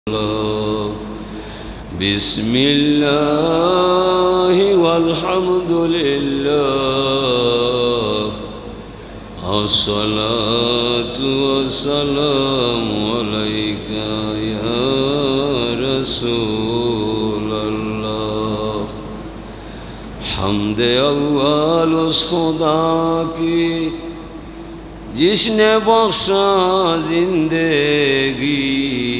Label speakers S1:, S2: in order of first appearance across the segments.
S1: بسم الله والحمد لله الصلاة والسلام عليك يا رسول الله حمد اول اس خدا کی جس نے بخشا زندگی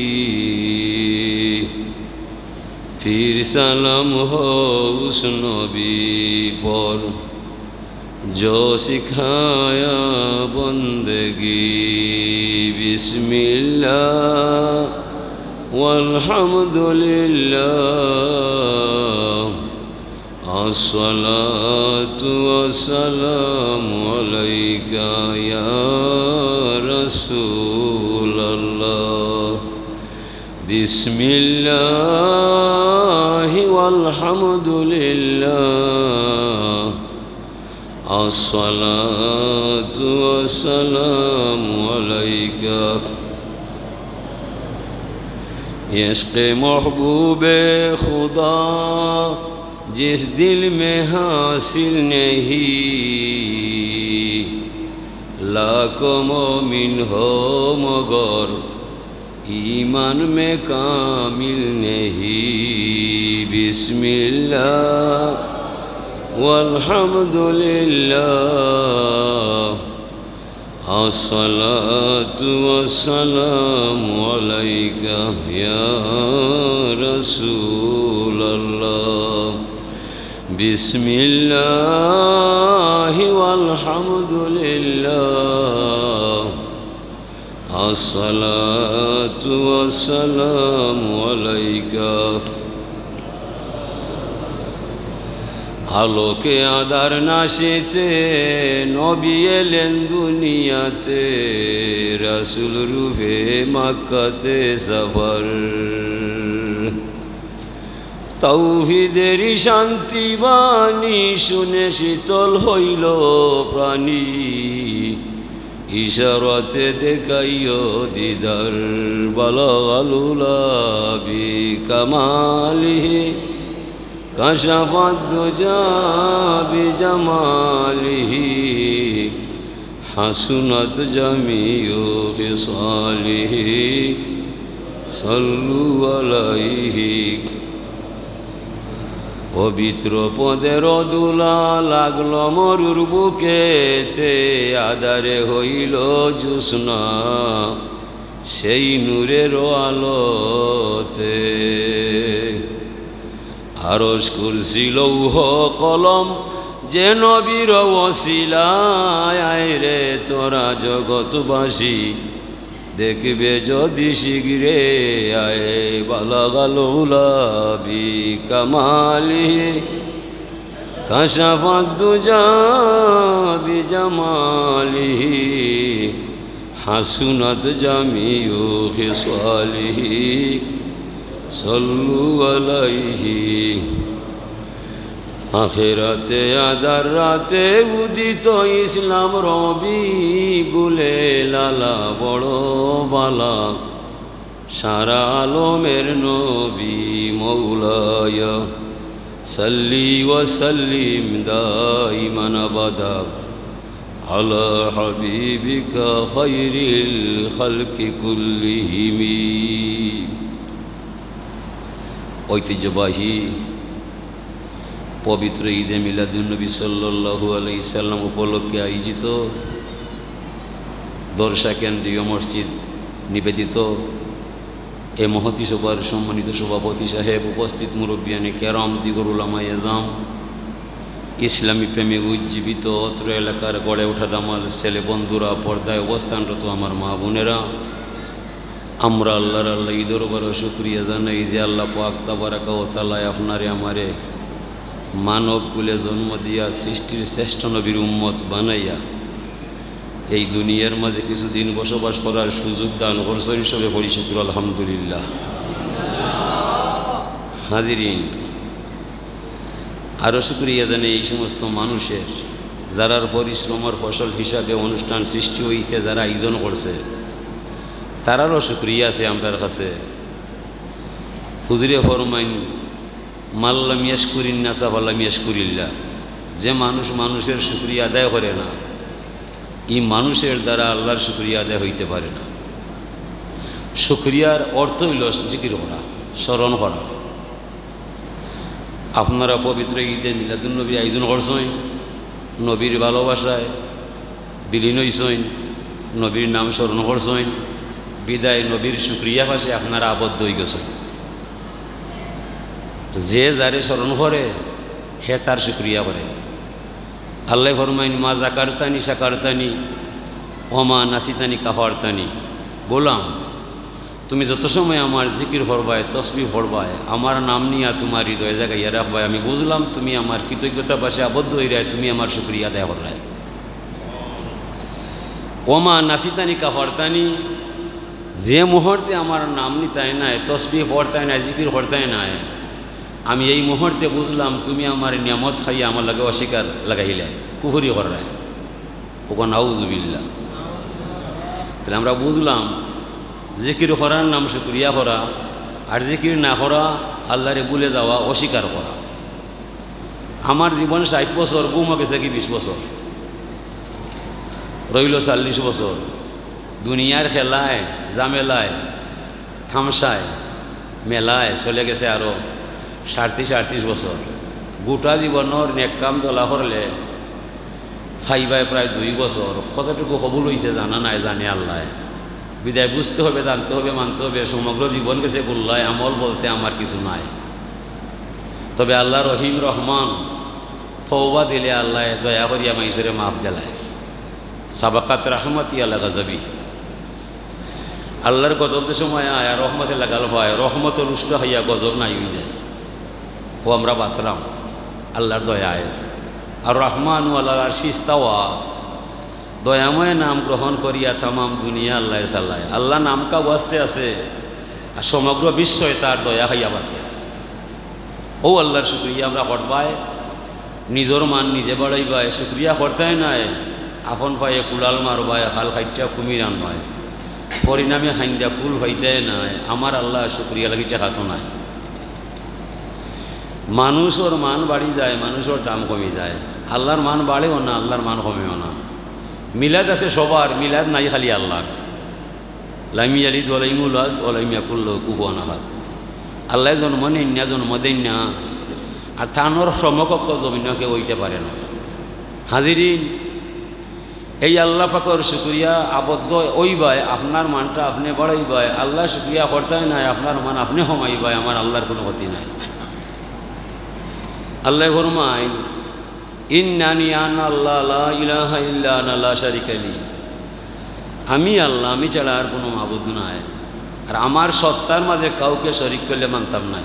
S1: پھر سلام ہو اس نبی پر جو سکھایا بندگی بسم اللہ والحمد للہ الصلاة والسلام علیک یا رسول اللہ بسم اللہ والحمد للہ الصلاة والسلام علیک عشق محبوب خدا جس دل میں حاصل نہیں لاکھوں مومن ہو مگر ایمان میں کامل نہیں بسم اللہ والحمد للہ الصلاة والسلام علیک یا رسول اللہ بسم اللہ والحمد للہ الصلاة والسلام علیک আলোকে আধার নাশিতে নবী এলেন দুনিয়াতে রাসূল রূপে মক্কাতে সফর তাওহীদের শান্তি বাণী শুনে শীতল হইল প্রাণী ইশারাতে দেখাইও দিদার বালাগালুলা বিকামালিহি كشف الدجى بجماله حسنت جميع خصاله صلوا عليه পবিত্র পদের দুলা লাগলো মরুর বুকেতে আধারে হইল জ্যোৎস্না সেই নূরের আলোতে আরশ কুরসি লৌহ কলম যে নবীর ওসিলায় আয় রে তোরা জগৎবাসী দেখবে যদি শীঘ্রে আয় বালাগাল উলা বিকামালিহি কাশাফাদ দুজা বিজামালিহি হাসুনাত জামিউ খিসালিহি সল্লু আলাইহি আখিরাতে আদার রাতে উদিত ইসলাম রবি গুলে লালা বড় বালা সারা আলমের নবী মৌলায়া সাল্লি ওয়া সাল্লিম দাইমান আবাদা আলা হাবিবিকা খায়রিল খালকি কুল্লিহিম ঐতিহ্যবাহী পবিত্র ঈদে মিলাদুন্নবী সাল্লাল্লাহু আলাইহি সাল্লাম উপলক্ষে আয়োজিত দরসা কেন্দ্রীয় মসজিদ নিবেদিত এ মহতী সভার সম্মানিত সভাপতি সাহেব, উপস্থিত মুরব্বিয়ানে কেরাম, দিগর উলামায়ে আযম, ইসলামী প্রেমে উজ্জীবিত অত্র এলাকার গড়ে ওঠা দামাল ছেলে বন্ধুরা, পর্দায় অবস্থানরত আমার মা বোনেরা, আমরা আল্লাহর এই দরবারে শুকরিয়া জানাই যে আল্লাহ পাক তাবারাকা ওয়া তাআলা আপনারে আমারে মানব কুলে জন্ম দিয়া সৃষ্টির শ্রেষ্ঠ নবীর উম্মত বানাইয়া এই দুনিয়ার মাঝে কিছুদিন বসবাস করার সুযোগ দান করছেন। সবে পড়ি শুকর আলহামদুলিল্লাহ। হাজিরিন, আরও শুকরিয়া জানাই এই সমস্ত মানুষের যারার পরিশ্রমের ফসল হিসাবে অনুষ্ঠান সৃষ্টি হয়েছে, যারা আয়োজন করছে তারারও শুকরিয়া আছে আমার কাছে। হুজুরে ফরমাইন মাল্লাম ইয়াশকুরিন নাসা ফাল্লাম ইয়াশকুরিল্লাহ, যে মানুষ মানুষের শুকরিয়া আদায় করে না, এই মানুষের দ্বারা আল্লাহর শুকরিয়া আদায় হইতে পারে না। শুকরিয়ার অর্থ হইল জিকির করা, স্মরণ করা। আপনারা পবিত্র ঈদে মিলাদুন্নবীর আয়োজন করছেন, নবীর ভালোবাসায় বিলীন হইছেন, নবীর নাম স্মরণ করছেন, বিদায় নবীর শুকরিয়া পাশে আপনারা আবদ্ধ হয়ে গেছেন। যে যারে স্মরণ করে হে তার শুকরিয়া করে। আল্লাহ ফরমাইন মা জাকারতানি সাকারতানি ওমা নাসিতানি কাফারতানি, গোলাম তুমি যত সময় আমার জিকির ফরবায় তসবিহ ফরবায় আমার নাম নিয়া তোমার হৃদয় জায়গায় রাখবায়, আমি বুঝলাম তুমি আমার কৃতজ্ঞতা পাশে আবদ্ধ হয়ে রায়, তুমি আমার শুকরিয়া আদায় করায়। ওমা নাসিতানি কাফারতানি, যে মুহূর্তে আমার নাম নিতায় নাই, তসবিহ পড়তায় নাই, জিকির পড়তায় নাই, আমি এই মুহূর্তে বুঝলাম তুমি আমার নিয়ামত খাইয়া আমার লাগে অস্বীকার লাগাইলে, কুফরি করায়। ওখান নাউযুবিল্লাহ। তাহলে আমরা বুঝলাম জিকির করার নাম শুকরিয়া করা, আর জিকির না করা আল্লাহরে ভুলে যাওয়া, অস্বীকার করা। আমার জীবন 60 বছর, গুম গেছে কি 20 বছর, রইল 40 বছর দুনিয়ার খেলায় জামেলায় থামসায় মেলায় চলে গেছে আরও 37 বছর। গোটা জীবনের নেক কাম জ্বলা করলে ফাইবায় প্রায় 2 বছর। কতটুকু কবুল হয়েছে জানা নাই, জানে আল্লাহ। বিদায় বুঝতে হবে, জানতে হবে, মানতে হবে, সমগ্র জীবন গেছে বললায়, আমল বলতে আমার কিছু নাই। তবে আল্লাহ রহিম রহমান, তওবা দিলে আল্লাহ দয়া করিয়া মাইসরে মাফ দেলায়। সাবাকাত রাহমাতি আল্লাহ গাজাবি, আল্লাহর গজব যে সময় আয় আর রহমতে লাগাল হয়, রহমত রুষ্ট হইয়া গজব নাই হয়ে যায়। ও আমরা বাঁচলাম আল্লাহর দয়ায়। আর রহমান আল্লাহর আরশিস তাওয়া, দয়াময় নাম গ্রহণ করিয়া তামাম দুনিয়া আল্লাহ চালায়। আল্লাহ নামকা ওয়াস্তে আছে আর সমগ্র বিশ্বয় তার দয়া হইয়া বাসে। ও আল্লাহর শুক্রিয়া আমরা করবায়, নিজের মান নিজে বাড়াইবায়, শুক্রিয়া করতেই নাই, আপন পায়ে কুলাল মারবায়, খাল খাইটা কুমির আনবায়, পরিণামে হাইন্দা কুল হইতে নাই। আমার আল্লাহ শুক্রিয়া লাগি টেকাতো নাই। মানুষের মান বাড়ি যায়, মানুষের দাম কমে যায়। আল্লাহর মান বাড়েও না, আল্লাহর মান কমেও না। মিলাদ আছে সবার, মিলাদ নাই খালি আল্লাহর। লাম ইয়ালিদ ওয়া লাম ইউলাদ ওয়া লাম ইয়াকুল লাহু কুফুয়ান আহাদ। আল্লাহ জন্ম নেন না, জন্ম দেন না, আর থানোর সমকক্ষ জমিনে কেউ হইতে পারে না। হাজিরিন, এই আল্লাহ পাকের শুকরিয়া আবদ্ধ ওইবায়, আপনার মানটা আপনি বাড়াইবায়। আল্লাহ শুকরিয়া করতেই নাই, আপনার মান আপনি কমাইবায়, আমার আল্লাহর কোনো ক্ষতি নাই। আল্লাহ ফরমাইন ইন্নানি আনা আল্লাহ লা ইলাহা ইল্লা আনা লা শারিকা লি, আমি আল্লাহ, আমি ছাড়া আর কোনো মাবুদ নাই, আর আমার সত্তার মাঝে কাউকে শরীক করলে মানতাম নাই।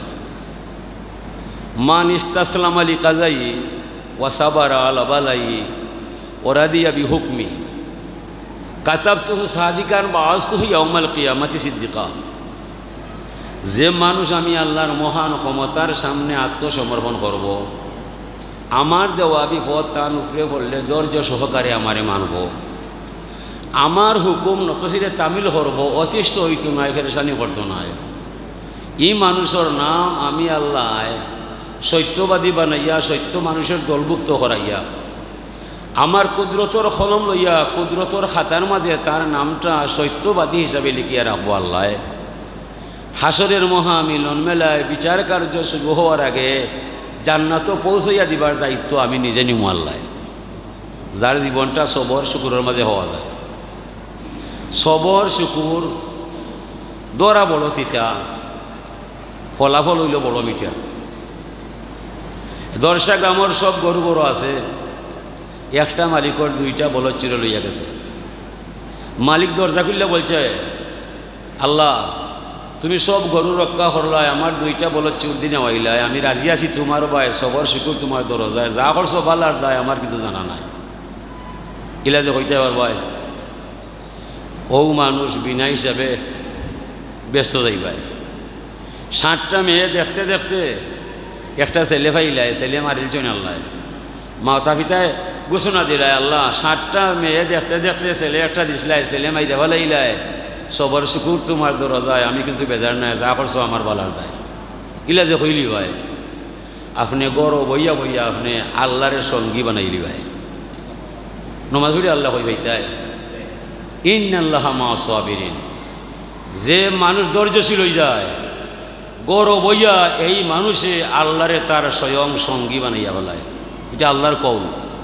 S1: মান ইস্তাসলাম আলী কাজাই ওয়াসাবারা আলা বালাই ওরাদিয়া বিহুকমি কাতাবতুহু সাদিকান বাআসতুহু ইয়াউমাল কিয়ামাতি সিদ্দিকা। যে মানুষ আমি আল্লাহর মহান ক্ষমতার সামনে আত্মসমর্পণ করব, আমার দেওয়া বিপদ তার উফরে পড়লে ধৈর্য সহকারে আমারে মানব, আমার হুকুম নতশিরে তামিল করব, অতিষ্ঠ হইত নাই, ফেরেশানি করতো নাই, এই মানুষের নাম আমি আল্লাহ সত্যবাদী বানাইয়া সত্য মানুষের দলভুক্ত করাইয়া আমার কুদরতর কলম লইয়া কুদরতর খাতার মাঝে তার নামটা সত্যবাদী হিসাবে লিখিয়া রাখবো। আল্লাহ হাসরের মহামিলন মেলায় বিচার কার্য শুরু হওয়ার আগে জান্নাত পৌঁছাইয়া দিবার দায়িত্ব আমি নিজে নিমু। আল্লাহ যার জীবনটা সবর শুকুরের মাঝে হওয়া যায়। সবর শুকুর দরা বড় তিতা, ফলাফল হইল বড় মিঠা। দর্শা গ্রামের সব গরু গরু আছে, একটা মালিকর 2টা বলদ চিরে লইয়া গেছে। মালিক দরজা খুললে বলছে, আল্লাহ তুমি সব গরু রক্ষা করলাই, আমার 2টা বলদ চুর দিনে হইলাই, আমি রাজি আছি তোমার ভাই, সবর শুকুর তোমার দরজায়, যা করছো ভালো আর দায় আমার কিন্তু জানা নাই। ইলা যে হইতে পার ভাই, ও মানুষ বিনা হিসাবে ব্যস্ত যাইবাই। 7টা মেয়ে দেখতে দেখতে একটা ছেলে পাইলাই, ছেলে মারিলছেন আল্লাহ। মাতা পিতায় ঘোষণা দিলাই, আল্লাহ 7টা মেয়ে দেখতে দেখতে ছেলে একটা দিসলাই, ছেলে মাইরা ভালাইলাই, সবর শুকুর তোমার দরজায়, আমি কিন্তু বেজার নাই, যা করছো আমার ভালার দায়। ইলা যে হইলি ভাই আপনি গড় বইয়া বইয়া আপনি আল্লাহরের সঙ্গী বানাইলি ভাই নমাজ পড়ি আল্লাহ কই ভাইতাই ইন্নাল্লাহা মা'আস সাবিরিন যে মানুষ ধৈর্যশীল হয়ে যায় গড় বইয়া এই মানুষে আল্লাহরে তার স্বয়ং সঙ্গী বানাইয়া বলায় এটা আল্লাহর কওল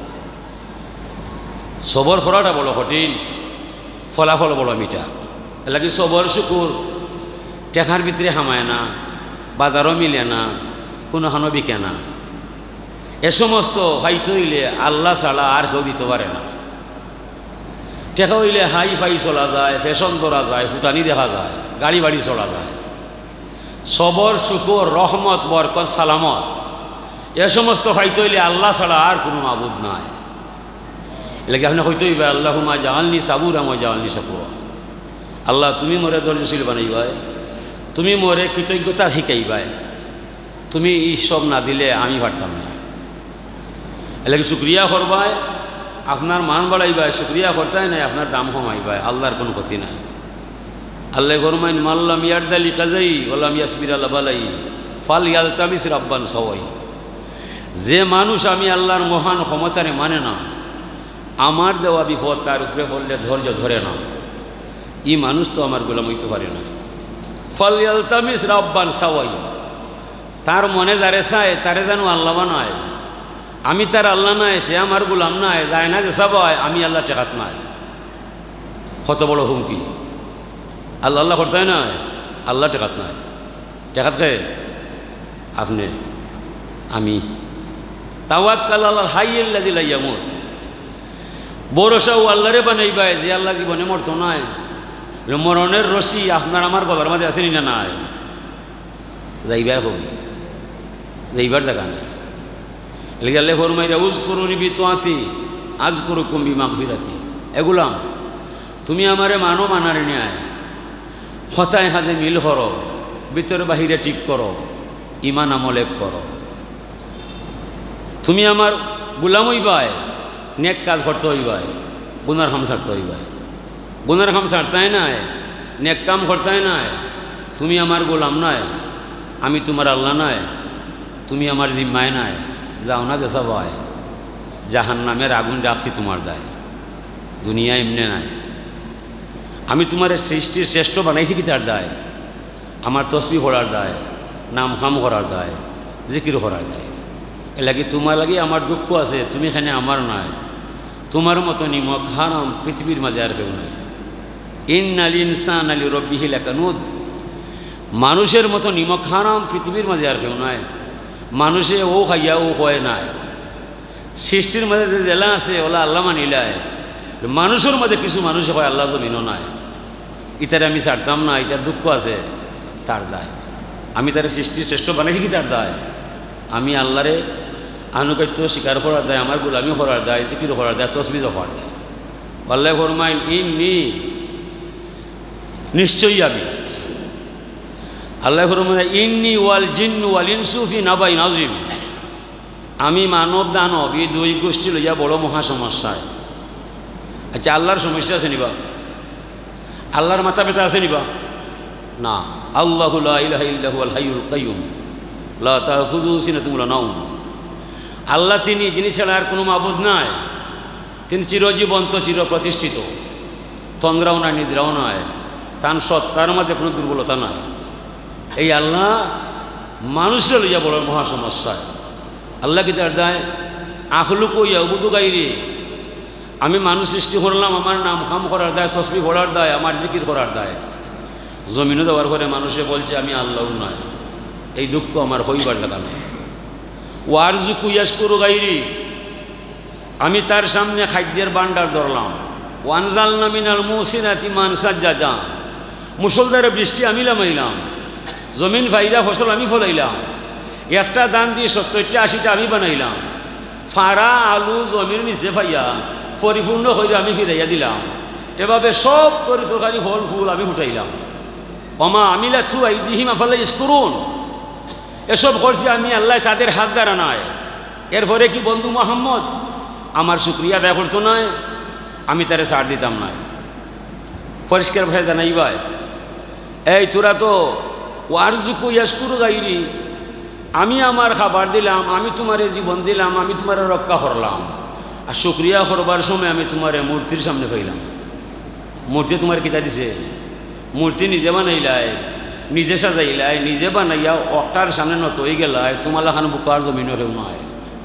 S1: সবর করাটা বড় কঠিন ফলাফল বড় মিঠা এলাকি সবর শুকুর টেকার ভিতরে হামায় না বাজারও মিলে না কোনো হানো বিকে না এ সমস্ত হয়তো হইলে আল্লাহ ছাড়া আর কেউ দিতে পারে না টেকা হইলে হাই ফাই চলা যায় ফ্যাশন ধরা যায় ফুটানি দেখা যায় গাড়ি বাড়ি চলা যায় সবর শুকুর রহমত বরকত সালামত এ সমস্ত হয়তো হইলে আল্লাহ ছাড়া আর কোনো মাবুদ নাই এলাকি আপনি হয়তো হইবে আল্লাহুম্মা জাআলনি সাবুরা ওয়া জাআলনি শাকুরা আল্লাহ তুমি মোরে ধৈর্যশীল বানাইবাই তুমি মোরে কৃতজ্ঞতা শিকাইবাই তুমি এই সব না দিলে আমি পারতাম না এলাকি শুক্রিয়া করবাই আপনার মান বাড়াইবাই শুক্রিয়া করতাই নাই আপনার দাম কমাইবাই আল্লাহর কোনো ক্ষতি নাই আল্লাহ ফরমাইন মাল্লাম ইয়ারদালি কাজাই ওয়ালাম ইয়াসবির আলা বালাই ফাল ইয়ালতামিস রাব্বান সাওয়াই যে মানুষ আমি আল্লাহর মহান ক্ষমতারে মানে না আমার দেওয়া বিপদ তার উপরে পড়লে ধৈর্য ধরে না এই মানুষ তো আমার গোলাম হইতে পারে না ফাল ইয়ালতামিস রাব্বান সাওয়াই তার মনে যারে চায় তারে যেন আল্লাহ বানায় আমি তার আল্লাহ নাই সে আমার গোলাম নাই যায় না যে সবাই আমি আল্লাহ টেকাত নাই কত বড় হুমকি আল্লাহ আল্লাহ করতে হয় না আল্লাহ টেকাত নাই টেকাত কে আপনি আমি তাওয়াক্কাল আলাল হাইয়্যিল্লাযী লা ইয়ামুত ভরসাও আল্লাহরে বানাইবাই যে আল্লাহ জীবনে মরতো নয় মরণের রশি আপনার আমার গলার মাঝে আসেনি না নাই যাইবাই হবি যাইবার জায়গা নেই এলাকি আল্লাহ ফরমাইরা উযকুরুনি বিতাআতি আযকুরুকুম বিমাগফিরাতি এগুলাম তুমি আমারে মানো মানার ন্যায় হতায় হাতে মিল করো ভিতরে বাহিরে ঠিক করো ইমান আমলে করো তুমি আমার গোলাম হইবাই নেক কাজ করতে হইবাই গুনার কাম ছাড়তে হইবাই গুনার কাম ছাড়তাই নাই নেক কাম করতাই নাই তুমি আমার গোলাম নয় আমি তোমার আল্লাহ নয় তুমি আমার জিম্মায় নাই যাও না দেশা ভাই জাহান্নামের আগুন ডাকছি তোমার দায় দুনিয়া এমনি নাই আমি তোমার সৃষ্টির শ্রেষ্ঠ বানাইছি কি তার দায় আমার তসবিহ পড়ার দায় নাম কাম করার দায় জিকির করার দায় এ লাগি তোমার লাগি আমার দুঃখ আছে তুমি এখানে আমার নাই তোমার মতো নিমক হারাম পৃথিবীর মাঝে আর কেউ নাই ইন্নাল ইনসানা লিরাব্বিহি লাকানুদ মানুষের মতো নিমক হারাম পৃথিবীর মাঝে আর কেউ নাই মানুষে ও খাইয়া ও হয় নাই সৃষ্টির মাঝে যে জেলা আছে ওলা আল্লাহ মানিলায় মানুষের মধ্যে কিছু মানুষ হয় আল্লাহ জমিনও নাই ইতারে আমি ছাড়তাম না ইতার দুঃখ আছে তার দায় আমি তার সৃষ্টির শ্রেষ্ঠ বানাইছি কি তার দায় আমি আল্লাহরে আনুগত্য স্বীকার করার দায় আমার গোলামি করার দায় জিকির করার দায় তসবিহ করার দায় আল্লাহ ফরমাইন ইন্নী নিশ্চয়ই আমি আল্লাহ ফরমাইন ইন্নী ওয়াল জিন্নু ওয়াল ইনসু ফি নাবাইন আযীম আমি মানব দানব এই দুই গোষ্ঠী লইয়া বড় মহা সমস্যায় আচ্ছা আল্লাহর সমস্যা আছে নিবা আল্লাহর মাথা ব্যথা আছে নিবা না আল্লাহু লা ইলাহা ইল্লা হুয়াল হাইয়ুল কাইয়্যুম লা তাখুযুহু সিনাতুন ওয়ালা নাওম আল্লাহ তিনি যিনি ছাড়া আর কোনো মাবুদ নাই তিনি চিরজীবন্ত চির প্রতিষ্ঠিত তন্দ্রাও নাই নিদ্রাও নয় তার সত্তার মাঝে কোনো দুর্বলতা নাই এই আল্লাহ মানুষরা লইয়া বড় মহা সমস্যায় আল্লাহ কি তার দায় আখলুকু ইয়াবুদু গায়রি আমি মানুষ সৃষ্টি করলাম আমার নাম কাম করার দায় তসবিহ পড়ার দায় আমার জিকির করার দায় জমিনও দেওয়ার পরে মানুষে বলছে আমি আল্লাহ নয় এই দুঃখ আমার হইবার লাগা নয় ওয়ারজুকু ইয়াশকুরু গায়রি আমি তার সামনে খাদ্যের ভান্ডার ধরলাম ওয়ানজালনা মিনাল মুসিনাতি মান সাজ্জাজা মুসলধারে বৃষ্টি আমি নামাইলাম জমিন ফাইরা ফসল আমি ফলাইলাম একটা দান দিয়ে 70টা 80টা আমি বানাইলাম ফাড়া আলু জমির নিচে ফাইয়া পরিপূর্ণ হইলে আমি ফিরাইয়া দিলাম এভাবে সব তরকারি ফল ফুল আমি ফুটাইলাম ওমা আমিলা থু আইদিহিম আফালা ইয়াশকুরুন এসব করছি আমি আল্লাহ তাদের হাত দ্বারা নয় এরপরে কি বন্ধু মোহাম্মদ আমার শুকরিয়া আদায় করতো নয় আমি তারে ছাড় দিতাম না পরিষ্কার ভাষায় জানাই ভাই এই তোরা তো ওয়ারজুকু ইয়াশকুরু গায়রি আমি আমার খাবার দিলাম, আমি তোমারে জীবন দিলাম, আমি তোমারে রক্ষা করলাম, আর শুক্রিয়া করবার সময় আমি তোমারে মূর্তির সামনে পাইলাম। মূর্তি তোমার কিতা দিছে? মূর্তি নিজে বানাইলাই, নিজে সাজাইলাই, নিজে বানাইয়া অক্টার সামনে নত হয়ে গেলাই, তোমার লাখান বুকার জমিনও কেউ নয়।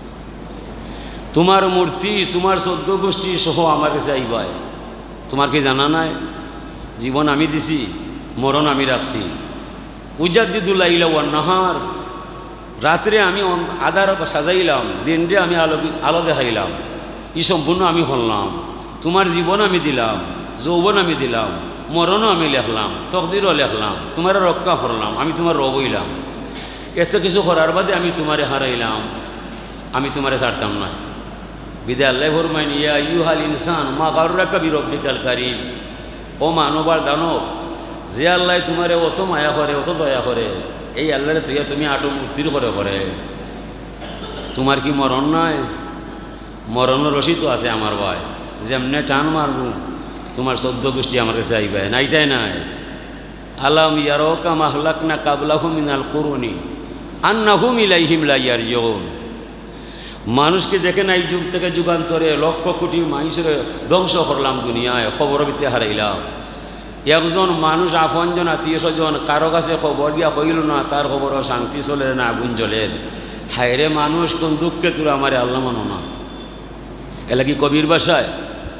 S1: তোমার মূর্তি, তোমার 14 গোষ্ঠী সহ আমার কাছে আইবাই। তোমার কি জানা নাই? জীবন আমি দিছি, মরণ আমি রাখছি। উজাদ্দিদুল্লাহ ইলা ওয়ান নাহার, রাত্রে আমি আধার সাজাইলাম, দিনটা আমি আলো দেখাইলাম, ই সম্পূর্ণ আমি হলাম। তোমার জীবন আমি দিলাম, যৌবন আমি দিলাম, মরণও আমি লেখলাম, তকদিরও লেখলাম, তোমার রক্ষা করলাম, আমি তোমার রব হইলাম। এত কিছু করার বাদে আমি তোমারে হারাইলাম, আমি তোমারে ছাড়তাম না। বিদায় আল্লাহ ফরমাইন, ইয়া আইয়ুহাল ইনসান মা গাররাকা বিরব্বিকাল কারীম। ও মানবার দানব, যে আল্লাহ তোমারে অত মায়া করে, অত দয়া করে, এই আল্লাহরে তুইয়া তুমি আটো মূর্তির করে। তোমার কি মরণ নাই? মরণের রশি তো আছে আমার ভাই, যেমনে টান মারব তোমার 14 গোষ্ঠী আমার কাছে আইবে, নাইতাই নাই। আলাম ইয়ারাকা মা আহলাকনা কাবলাহুম মিনাল কুরুনি আন্নাহুম ইলাইহিম লা ইয়ারজিউন। মানুষকে দেখে না এই যুগ থেকে যুগান্তরে লক্ষ কোটি মানুষের ধ্বংস করলাম দুনিয়ায়, খবর ভিত্তিতে হারাইলাম। একজন মানুষ আপনজন আত্মীয় স্বজন কারো কাছে খবর দিয়া কইল না, তার খবরও শান্তি চলে না, আগুন জ্বলের। হায়রে মানুষ কোন দুঃখে তোরা আমারে আল্লাহ মানো না। এলা কি কবির ভাষায়?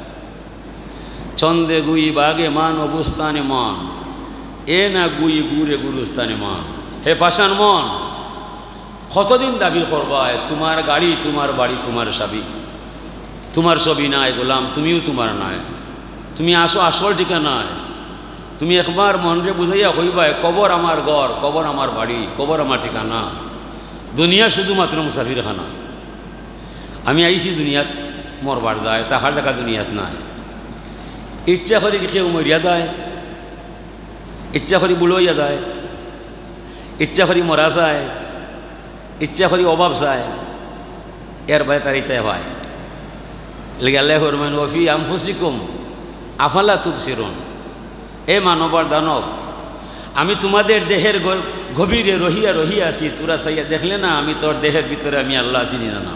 S1: ছন্দে গুই বাগে মান অবস্থানে মান, এ না গুই গুরে গুরুস্থানে মান। হে পাষাণ মন, কতদিন দাবি করবায় তোমার গাড়ি, তোমার বাড়ি, তোমার সাবি, তোমার ছবি নাই গোলাম, তুমিও তোমার নাই। তুমি আসো আসল ঠিকানায়। তুমি একবার মনরে বুঝাইয়া কইবায় কবর আমার ঘর, কবর আমার বাড়ি, কবর আমার ঠিকানা। দুনিয়া শুধুমাত্র মুসাফিরখানা। আমি আইছি দুনিয়াত মরবার যায়, তাহার জায়গা দুনিয়াত নাই। ইচ্ছা করি কেউ মরিয়া যায়, ইচ্ছা করি বুলইয়া যায়, ইচ্ছা করি মরা যায়, ইচ্ছা করি অভাব চায়, এর ভাই তার ইতাই ভাই লেগে আল্লাহ ফরমান ওয়াফি আনফুসিকুম আফালা তুবসিরুন। এ মানবর দানব, আমি তোমাদের দেহের গভীরে রহিয়া রহিয়া আছি, তোরা চাইয়া দেখলে না আমি তোর দেহের ভিতরে আমি আল্লাহ আছি না।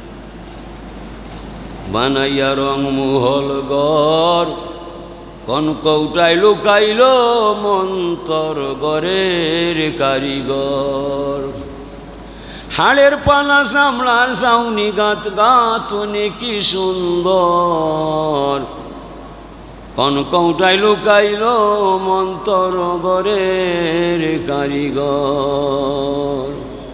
S1: বানাইয়া রং মুহল গর কন কৌটাই লুকাইল মন্তর গরের কারিগর। হাড়ের পালা সামলার সাউনি গাত গাতুনি কি সুন্দর, কন কৌটাই লুকাইল মন্তর গরের কারিগর।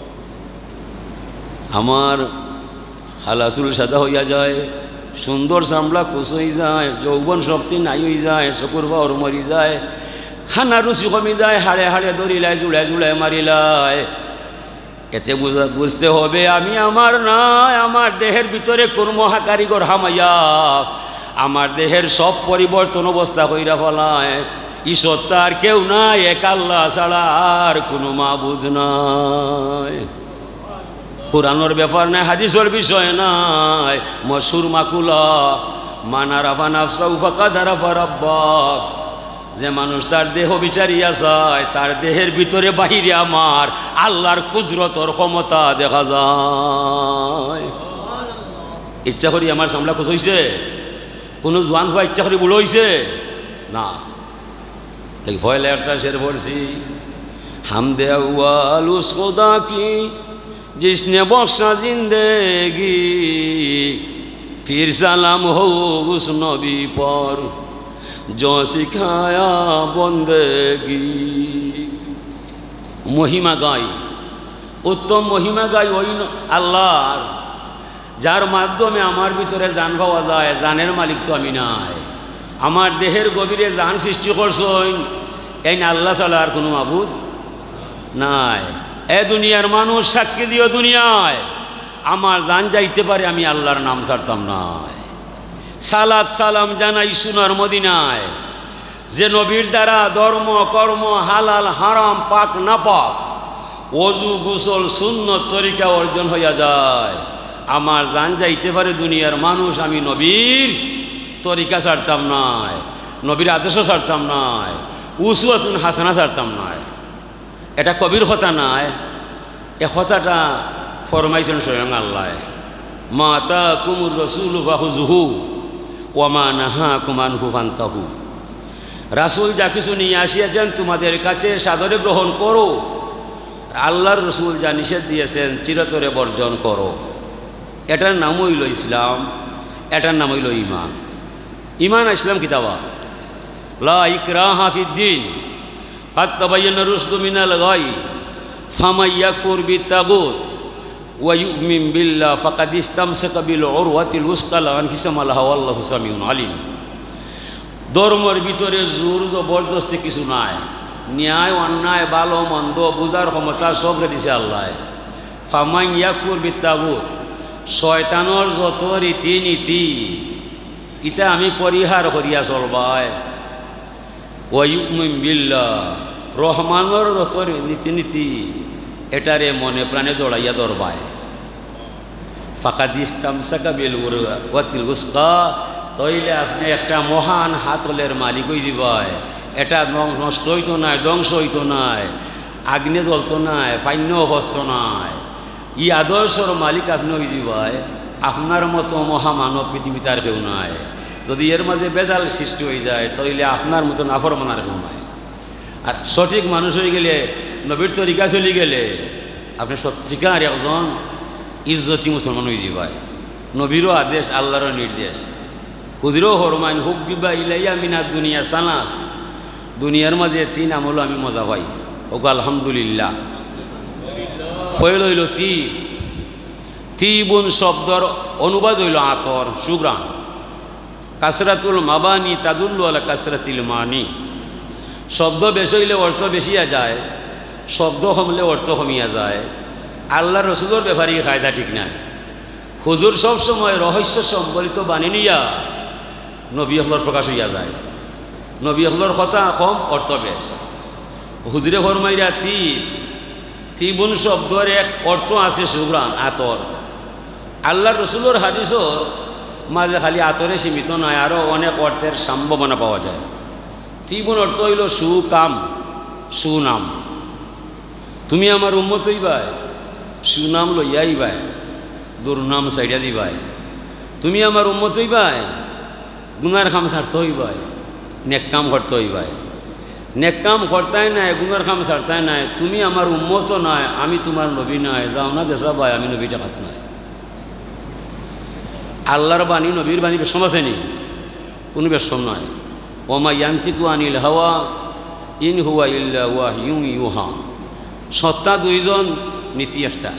S1: আমার খালাসুল সাদা হইয়া যায়, সুন্দর চামড়া কুচ হয়ে যায়, যৌবন শক্তি নাই হয়ে যায়, চকুর বাহর মরি যায়, খানা রুচি কমি যায়, হাড়ে হাড়ে ধরিলায়, জুড়ায় জুড়ায় মারিলায়। এতে বুঝতে হবে আমি আমার নাই, আমার দেহের ভিতরে কোন মহাকারিগর হামাইয়া আমার দেহের সব পরিবর্তন অবস্থা কইরা ফলায়। ঈশ্বর তার কেউ নাই, এক আল্লাহ ছাড়া আর কোনো মাবুদ নাই। কোরআনের ব্যাপার নাই, হাদিসের বিষয় নাই। মশহুর মাকুলা মানা রাফা নাফসাহু ফাকাদ আরাফা রাব্বাহ। যে মানুষ তার দেহ বিচারিয়া যায়, তার দেহের ভিতরে বাহিরে আমার আল্লাহর কুদরতর ক্ষমতা দেখা যায়। ইচ্ছা করি আমার সামলা কুছ হইছে? কোনো জোয়ান হওয়া ইচ্ছা করি বুড়ো হইছে না। ভয় একটা শের পড়ছি, হামদে আউয়াল উস খুদা কি जिसने बख्शा जिंदगी, फिर सलाम हो उस नबी पर जो सिखाया बंदगी। মহিমা গাই, উত্তম মহিমা গাই ওই আল্লাহর, যার মাধ্যমে আমার ভিতরে জান পাওয়া যায়। জানের মালিক তো আমি নাই। আমার দেহের গভীরে জান সৃষ্টি করছেন এই আল্লাহ ছাড়া আর কোনো মাবুদ নাই। এ দুনিয়ার মানুষ সাক্ষী দিও, দুনিয়ায় আমার জান যাইতে পারে, আমি আল্লাহর নাম ছাড়তাম না। সালাত সালাম জানাই সোনার মদিনায়, যে নবীর দ্বারা ধর্ম কর্ম হালাল হারাম পাক না পাক ওযু গোসল সুন্নত তরিকা অর্জন হইয়া যায়। আমার জান যাইতে পারে দুনিয়ার মানুষ, আমি নবীর তরিকা ছাড়তাম নাই, নবীর আদেশ ছাড়তাম নাই, উসওয়াতুন হাসানা ছাড়তাম নাই। এটা কবির কথা নাই, এ কথাটা ফরমাইছেন স্বয়ং আল্লাহ, মা আতাকুমুর রাসূলু ফাখুযুহু ওয়া মা নাহাকুম আনহু ফান্তাহু। রাসূল যা কিছু নিয়ে আসিয়াছেন তোমাদের কাছে সাদরে গ্রহণ করো, আল্লাহর রসুল যা নিষেধ দিয়েছেন চিরতরে বর্জন করো। এটার নাম হইল ইসলাম, এটার নাম হইল ঈমান। ঈমান ইসলাম কিতাবা লা ইকরাহা ফিদ্দিন কাদ তাবায়্যানা রুশদু মিনাল গাই ফামান ইয়াকফুর বিত্তাগুত ওয়া ইউমিন বিল্লাহ ফাকাদ ইসতামসাকা বিল উরওয়াতিল উসকা লা ইনফিসামা লাহা ওয়াল্লাহু সামিউন আলিম। ধর্মের ভিতরে জোর জবরদস্তি কিছু নাই, ন্যায় অন্যায় ভালো মন্দ বুঝার ক্ষমতা সব দিছে আল্লাহ। ফামান ইয়াকফুর বিত্তাগুত, শয়তানোর যত রীতি নীতি ইটা আমি পরিহার করিয়া চলবাই। ওয়া ইউমিন বিল্লাহ, রহমানের যত রীতিনীতি এটারে মনে প্রাণে জড়াইয়া ধরবায়। ফাকাদ ইসতামসাকা বিল উরওয়াতিল উসকা, তইলে আপনি একটা মহান হাতলের মালিক হয়ে যাবায়। এটা নষ্ট হইতো নাই, ধ্বংস হইতো নাই, আগ্নে জ্বলতো নাই, পান্য হস্ত নাই। ই আদর্শর মালিক আপনি হয়ে যাবায়। আপনার মতো মহামানব পৃথিবীতে আর কেউ নাই। যদি এর মাঝে বেজাল সৃষ্টি হয়ে যায় তাহলে আপনার মতো নাফরমানার কেউ নাই। আর সঠিক মানুষ হয়ে গেলে, নবীর তরিকা চলে গেলে আপনি সত্যিকার একজন ইজ্জতি মুসলমান হয়ে যাবায়। নবীরও আদেশ, আল্লাহরও নির্দেশ। হুজুরও হরমাইন হুক বিবা ইলাইয়া মিনাদ দুনিয়া সানাস, দুনিয়ার মাঝে তিন আমল আমি মজা পাই। ওকে আলহামদুলিল্লাহ। ফয়েল হইল তিবুন শব্দর অনুবাদ হইল আতর, সুগ্রাণ। কাসরাতুল মাবানি তাদুল্লু আলা কাসরাতিল মানি। শব্দ বেশি হইলে অর্থ বেশিয়া যায়, শব্দ কমলে অর্থ কমিয়া যায়। আল্লাহ রসুলের ব্যাপারে কায়দা ঠিক নাই। হুজুর সবসময় রহস্য সম্বলিত বাণী নিয়া নবী হলর প্রকাশ হইয়া যায়। নবী হলর কথা কম, অর্থ বেশ। হুজুরে ফরমাইরা তিবুন শব্দের এক অর্থ আছে সুগ্রাণ, আতর। আল্লাহ রসুলের হাদিসর মাঝে খালি আতরে সীমিত নয়, আরও অনেক অর্থের সম্ভাবনা পাওয়া যায়। তিবুন অর্থ হইল সুকাম, সুনাম। তুমি আমার উম্মত হইবাই, সুনাম লইয়া আইবাই, দুর্নাম সাইডা দিবাই। তুমি আমার উম্মত হইবাই, গুনার কাম ছাড়তে হইবাই, নেক কাম করতে হইবাই। নেক কাম করতাই নাই, গুনার কাম ছাড়তাই নাই। তুমি আমার উম্মত নয়, আমি তোমার নবী নয়, যাও না দেশা ভাই, আমি নবী জাকাত নয়। আল্লাহর বাণী নবীর বাণী বেশম আছে নি? কোনো বেশম নয়। ওমা ইয়ান্তিকু আনিল হাওয়া ইন হুয়া ইল্লা ওয়াহয়ুন ইউহা। সত্তা দুইজন, নীতি একটা।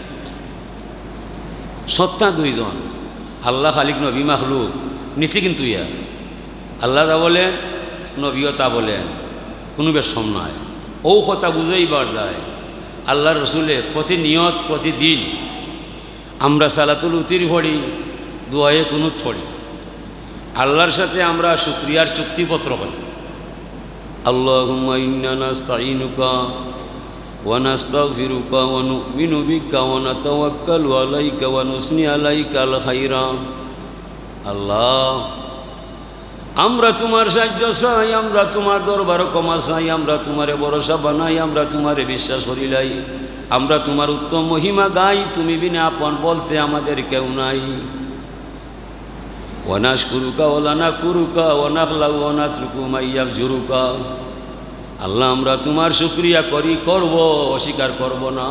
S1: সত্তা দুইজন, আল্লাহ খালিক, নবী মাখলুক। নীতি কিন্তু ইয়া আল্লাহ তা বলেন, নবীও তা বলেন, কোনো বেশম নয়। ও কথা বুঝেইবার যায়। আল্লাহ রসুলে প্রতিনিয়ত প্রতিদিন আমরা সালাতুল উতির পড়ি, দোয়ায়ে কুনুত পড়ি। আল্লাহর সাথে আমরা শুকরিয়ার চুক্তিপত্র করি। আল্লাহুম্মা ইন্না নাস্তাঈনুকা ওয়া নাস্তাগফিরুকা ওয়া নু'মিনু বিকা ওয়া নাতাওয়াক্কালু আলাইকা ওয়া নুসনি আলাইকাল খায়রা। আল্লাহ, আমরা তোমার সাহায্য চাই, আমরা তোমার দরবার ক্ষমা চাই, আমরা তোমারে ভরসা বানাই, আমরা তোমারে বিশ্বাস করিলাই, আমরা তোমার উত্তম মহিমা গাই। তুমি বিনা আপন বলতে আমাদের কেউ নাই। ওয়া নাশকুরুকা ওয়া লা নাকফুরুকা ওয়া নাখলাউ ওয়া নাতরুকু মা ইয়াফজুরুকা। আল্লাহ, আমরা তোমার শুকরিয়া করি, করব, অস্বীকার করব না।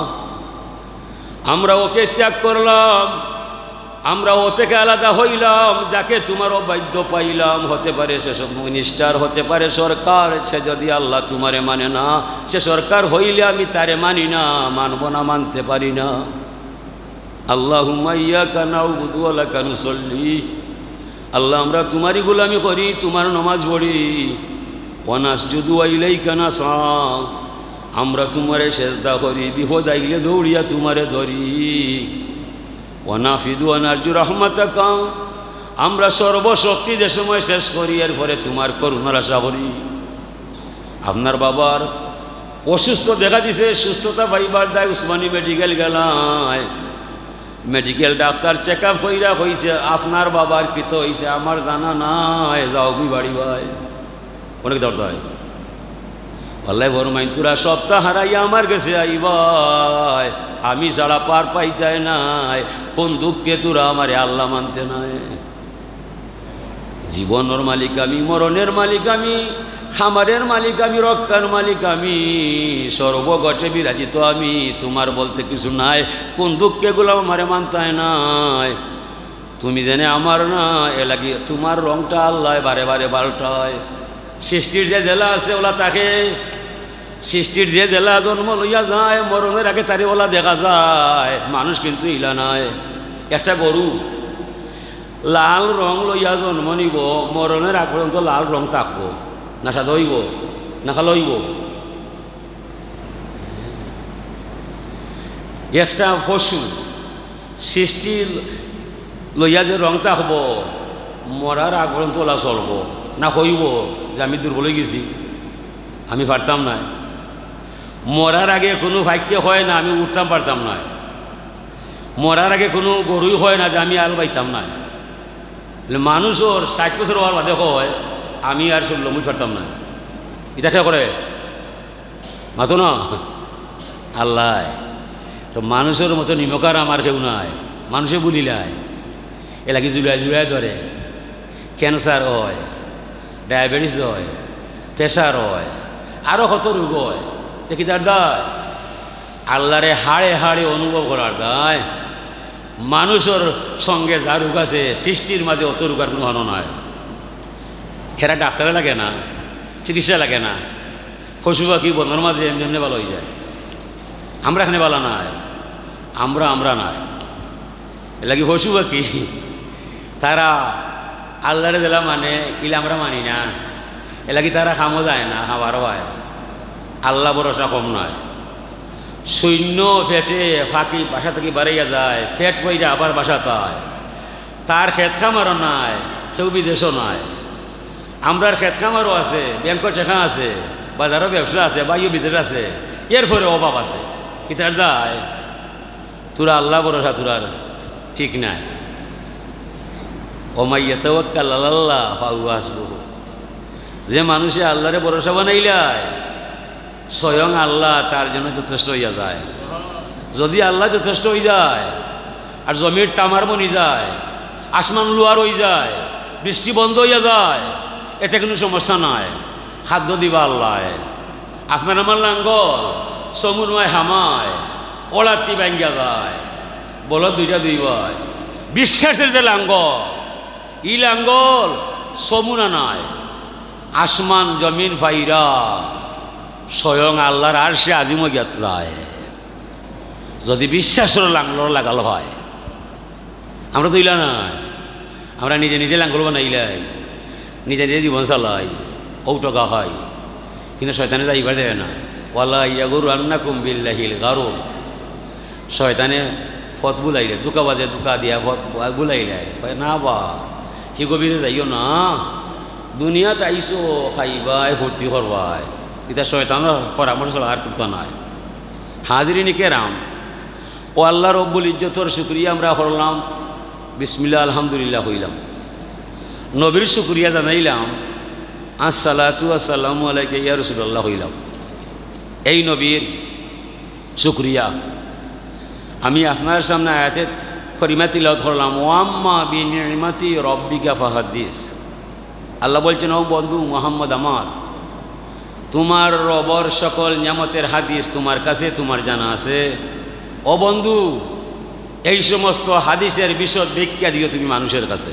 S1: আমরা ওকে ত্যাগ করলাম, আমরা ও থেকে আলাদা হইলাম, যাকে তোমার অবাধ্য পাইলাম। হতে পারে সেসব মিনিস্টার, হতে পারে সরকার। সে যদি আল্লাহ তোমারে মানে না, সে সরকার হইলে আমি তারে মানি না, মানব না, মানতে পারি না। আল্লাহুম্মা ইয়্যাকা না'বুদু ওয়া লাকা নুসাল্লি। আল্লাহ, আমরা তোমারই গোলামি করি, তোমার নামাজ পড়ি। ওয়া নাসজুদু ওয়া ইলাইকা নাসআ। আমরা তোমারে সেজদা করি, বিপদ আইলে দৌড়িয়া তোমারে ধরি। ওয়া নাফিদু ওয়া নারজু রাহমাতাকা। আমরা সর্বশক্তি যে সময় শেষ করি, এরপরে তোমার করুণার আশা করি। আপনার বাবার অসুস্থ দেখা দিছে, সুস্থতা পাইবার দায় উসমানী মেডিকেল গেলায়। মেডিকেল ডাক্তার চেক আপ কইরা হয়েছে আপনার বাবার কৃত হয়েছে আমার জানা নাই, যাও কি বাড়ি ভাই, অনেক দরদ হয়। আল্লাহ ফরমাইন তোরা সপ্তাহ হারাইয়া আমার কাছে আইবাই, আমি ছাড়া পার পাইতাই নাই, কোন দুঃখে তোরা আমারে আল্লাহ মানতে নাই। জীবনের মালিক আমি, মরণের মালিক আমি, খামারের মালিক আমি, রক্ষার মালিক আমি, সর্বগঠে বিরাজিত আমি, তোমার বলতে কিছু নাই, কোন দুঃখে গুলো আমারে মানতায় নাই। তুমি জেনে আমার না এ লাগি তোমার রংটা আল্লাহ বারে বারে পাল্টায়। সৃষ্টির যে জেলা আছে ওলা তাকে, সৃষ্টির যে জেলা জন্ম লইয়া যায় মরণের আগে তারে ওলা দেখা যায়, মানুষ কিন্তু ইলা নাই। একটা গরু লাল রং লইয়া জন্ম নিব, মরণের আগ পর্যন্ত লাল রং থাকবো না, সাদা হইব না কালো হইব। একটা পশু সৃষ্টি লইয়া যে রং থাকব, মরার আগ পর্যন্ত ওলা চলব না, হইব যে আমি দুর্বল হয়ে গেছি, আমি পারতাম না। মরার আগে কোনো ভাগ্য হয় না আমি উঠতাম পারতাম না, মরার আগে কোনো গরুই হয় না যে আমি আল পাইতাম না। মানুষের 60 বছর হওয়ার বাদে হয় আমি আর শুনলাম মুই পারতাম না, এটা কে করে মাতো না আল্লাহ। তো মানুষের মতো নিমকার আমার কেউ নাই, মানুষে বলিলাই এলাকি জুলাই জুলাই ধরে, ক্যান্সার হয়, ডায়াবেটিস হয়, প্রেশার হয়, আরও কত রোগ হয়। দেখি তার দায় আল্লাহরে হাড়ে হাড়ে অনুভব করার দায়। মানুষের সঙ্গে যা রোগ আছে সৃষ্টির মাঝে অত রোগার কোনো হানো নয়। হেরা ডাক্তারে লাগে না, চিকিৎসা লাগে না, পশু পাখি বন্ধুর মাঝে এমনি এমনি ভালো হয়ে যায়। আমরা এখানে ভালো নাই, আমরা নাই। এলাকি পশু পাখি তারা আল্লাহরে দিলা মানে ইলে আমরা মানি না, এলাকি তারা খামো যায় না, খাবারও হয়। আল্লাহ ভরসা কম নয়। সৈন্য ফেটে ফাঁকি বাসা থেকে বাড়াইয়া যায়, ফেট বইটা আবার বাসা তাই, তার ক্ষেত খামারও নাই, কেউ বিদেশও নাই। আমরার ক্ষেত খামারও আছে, ব্যাংকের টাকা আছে, বাজারও ব্যবসা আছে, বাইও বিদেশ আছে, এরপরে অভাব আছে। কি তার দায় তোরা আল্লাহ ভরসা তোরার ঠিক নাই। ওমাইয়া তাওয়াক্কাল আলাল্লাহ ফাহুয়া হাসবুহু, যে মানুষে আল্লাহরে ভরসা বানাইলাই স্বয়ং আল্লাহ তার জন্য যথেষ্ট হইয়া যায়। যদি আল্লাহ যথেষ্ট হয়ে যায় আর জমির তামার বনি যায়, আসমান লোয়ার হয়ে যায়, বৃষ্টি বন্ধ হইয়া যায়, এতে কোনো সমস্যা নাই। খাদ্য দিবা আল্লাহ। আপনার আমার লাঙ্গল সমুন্বয় হামায় ওলাতি ব্যাঙ্গা যায়, বলো দুইটা দুইবার বিশ্বাসের যে লাঙ্গল, ই লাঙ্গল সমুনা নাই, আসমান জমিন ফাইরা স্বয়ং আল্লাহর আর সে আজিমও জ্ঞাত যায়। যদি বিশ্বাসের লাঙ্গল লাগালো হয়, আমরা তো ইলা নাই, আমরা নিজে নিজে লাঙ্গল বানাইলাই, নিজে নিজে জীবন চালাই, ঔটকা হয়, কিন্তু শয়তানে যাইবার দেয় না। ওয়ালা ইয়াগুরু আন্নাকুম বিল্লাহিল গারুর, শয়তানে পথ বুলাইলে, দুকা বাজে দুকা দিয়া পথ বুলাইলে, না বা সি গভীরে যাইও না, দুনিয়াত আইসো খাইবাই ভর্তি করবাই, এটা শয়তানের পরামর্শ আর করতে নাই। হাজিরিন কেরাম, ও আল্লাহ রব্বুল ইজ্জতর শুকরিয়া আমরা করলাম, বিসমিল্লাহ আলহামদুলিল্লাহ হইলাম, নবীর শুকরিয়া জানাইলাম, আসসালাতু আসসালামু আলাইকা ইয়া রাসূলুল্লাহ হইলাম। এই নবীর শুকরিয়া আমি আপনার সামনে আয়াতে করিমা তিলাওয়াত করলাম। ওয়াম্মা বিনিমাতি রব্বিকা ফাহাদ্দিস, আল্লাহ বলছেন ও বন্ধু মুহাম্মদ আমার, তোমার রবর সকল নিয়ামতের হাদিস তোমার কাছে তোমার জানা আছে। ও বন্ধু, এই সমস্ত হাদিসের বিশদ ব্যাখ্যা দিও তুমি মানুষের কাছে।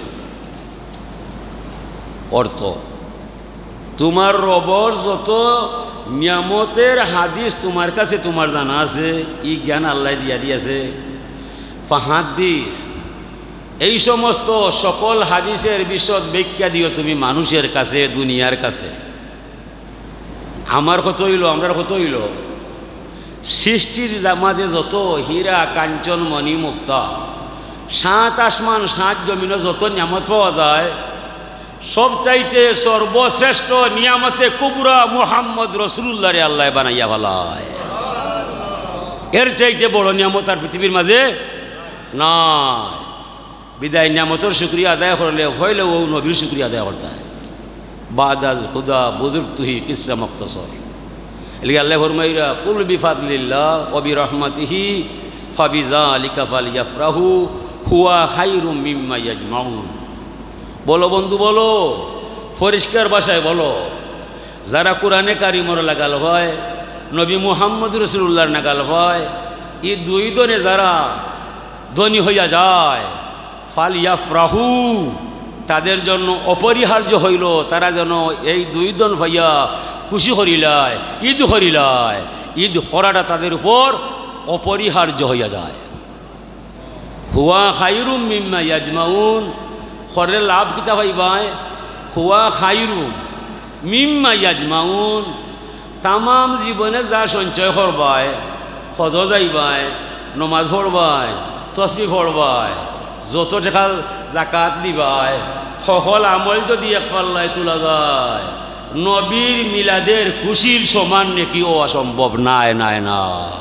S1: অর্থ, তোমার রবর যত নিয়ামতের হাদিস তোমার কাছে তোমার জানা আছে, ই জ্ঞান আল্লাহ দিয়া দিয়েছে। ফাহাদ্দিস, এই সমস্ত সকল হাদিসের বিশদ ব্যাখ্যা দিও তুমি মানুষের কাছে, দুনিয়ার কাছে। আমার কত হইল, আমরার কত হইল, সৃষ্টির মাঝে যত হীরা কাঞ্চন মণি মুক্তা, 7 আসমান 7 জমিনে যত নিয়ামত পাওয়া যায়, সবচাইতে সর্বশ্রেষ্ঠ নিয়ামতে কুবরা মুহাম্মদ রাসূলুল্লাহ রে আল্লাহ বানাইয়া ভালায়। এর চাইতে বড় নিয়ামত আর পৃথিবীর মাঝে নাই। বিদায় নিয়ামতের শুকরিয়া আদায় করলে হইলে ও নবীর শুকরিয়া আদায় করতে হয়। বাদাজ খুদা বুজুর্গ তুহি কিসা মুক্তসর, এলিগে আল্লাহ ফরমাইরা কুল বিফাদলিল্লাহ ওয়া বিরহমাতিহি ফাবিযালিকা ফালইফরাহু হুয়া খায়রুম মিম্মা ইয়াজমাউন। বলো বন্ধু বলো, পরিষ্কার ভাষায় বলো, যারা কোরআনে কারিমর লাগাল হয়, নবী মুহাম্মদ রাসূলুল্লাহর নাগাল হয়, এই দুই দনে যারা ধনী হইয়া যায়, ফালইফরাহু তাদের জন্য অপরিহার্য হইল তারা যেন এই দুই দন ভাইয়া খুশি করিলায়, ঈদ করিলায়। ঈদ করাটা তাদের উপর অপরিহার্য হইয়া যায়। হুয়া খায়রুম মিম্মা ইয়াজমাউন, খরের লাভ কিতা হইবায়? হুয়া খায়রুম মিম্মা ইয়াজমাউন, তামাম জীবনে যা সঞ্চয় করবায়, হজ যাইবায়, নমাজ পড়বায়, তসবিহ পড়বায়, যত টাকা জাকাত দিবায়, সকল আমল যদি এক পাল্লায় তোলা যায়, নবীর মিলাদের খুশির সমান নাকি ও অসম্ভব নাই নাই না।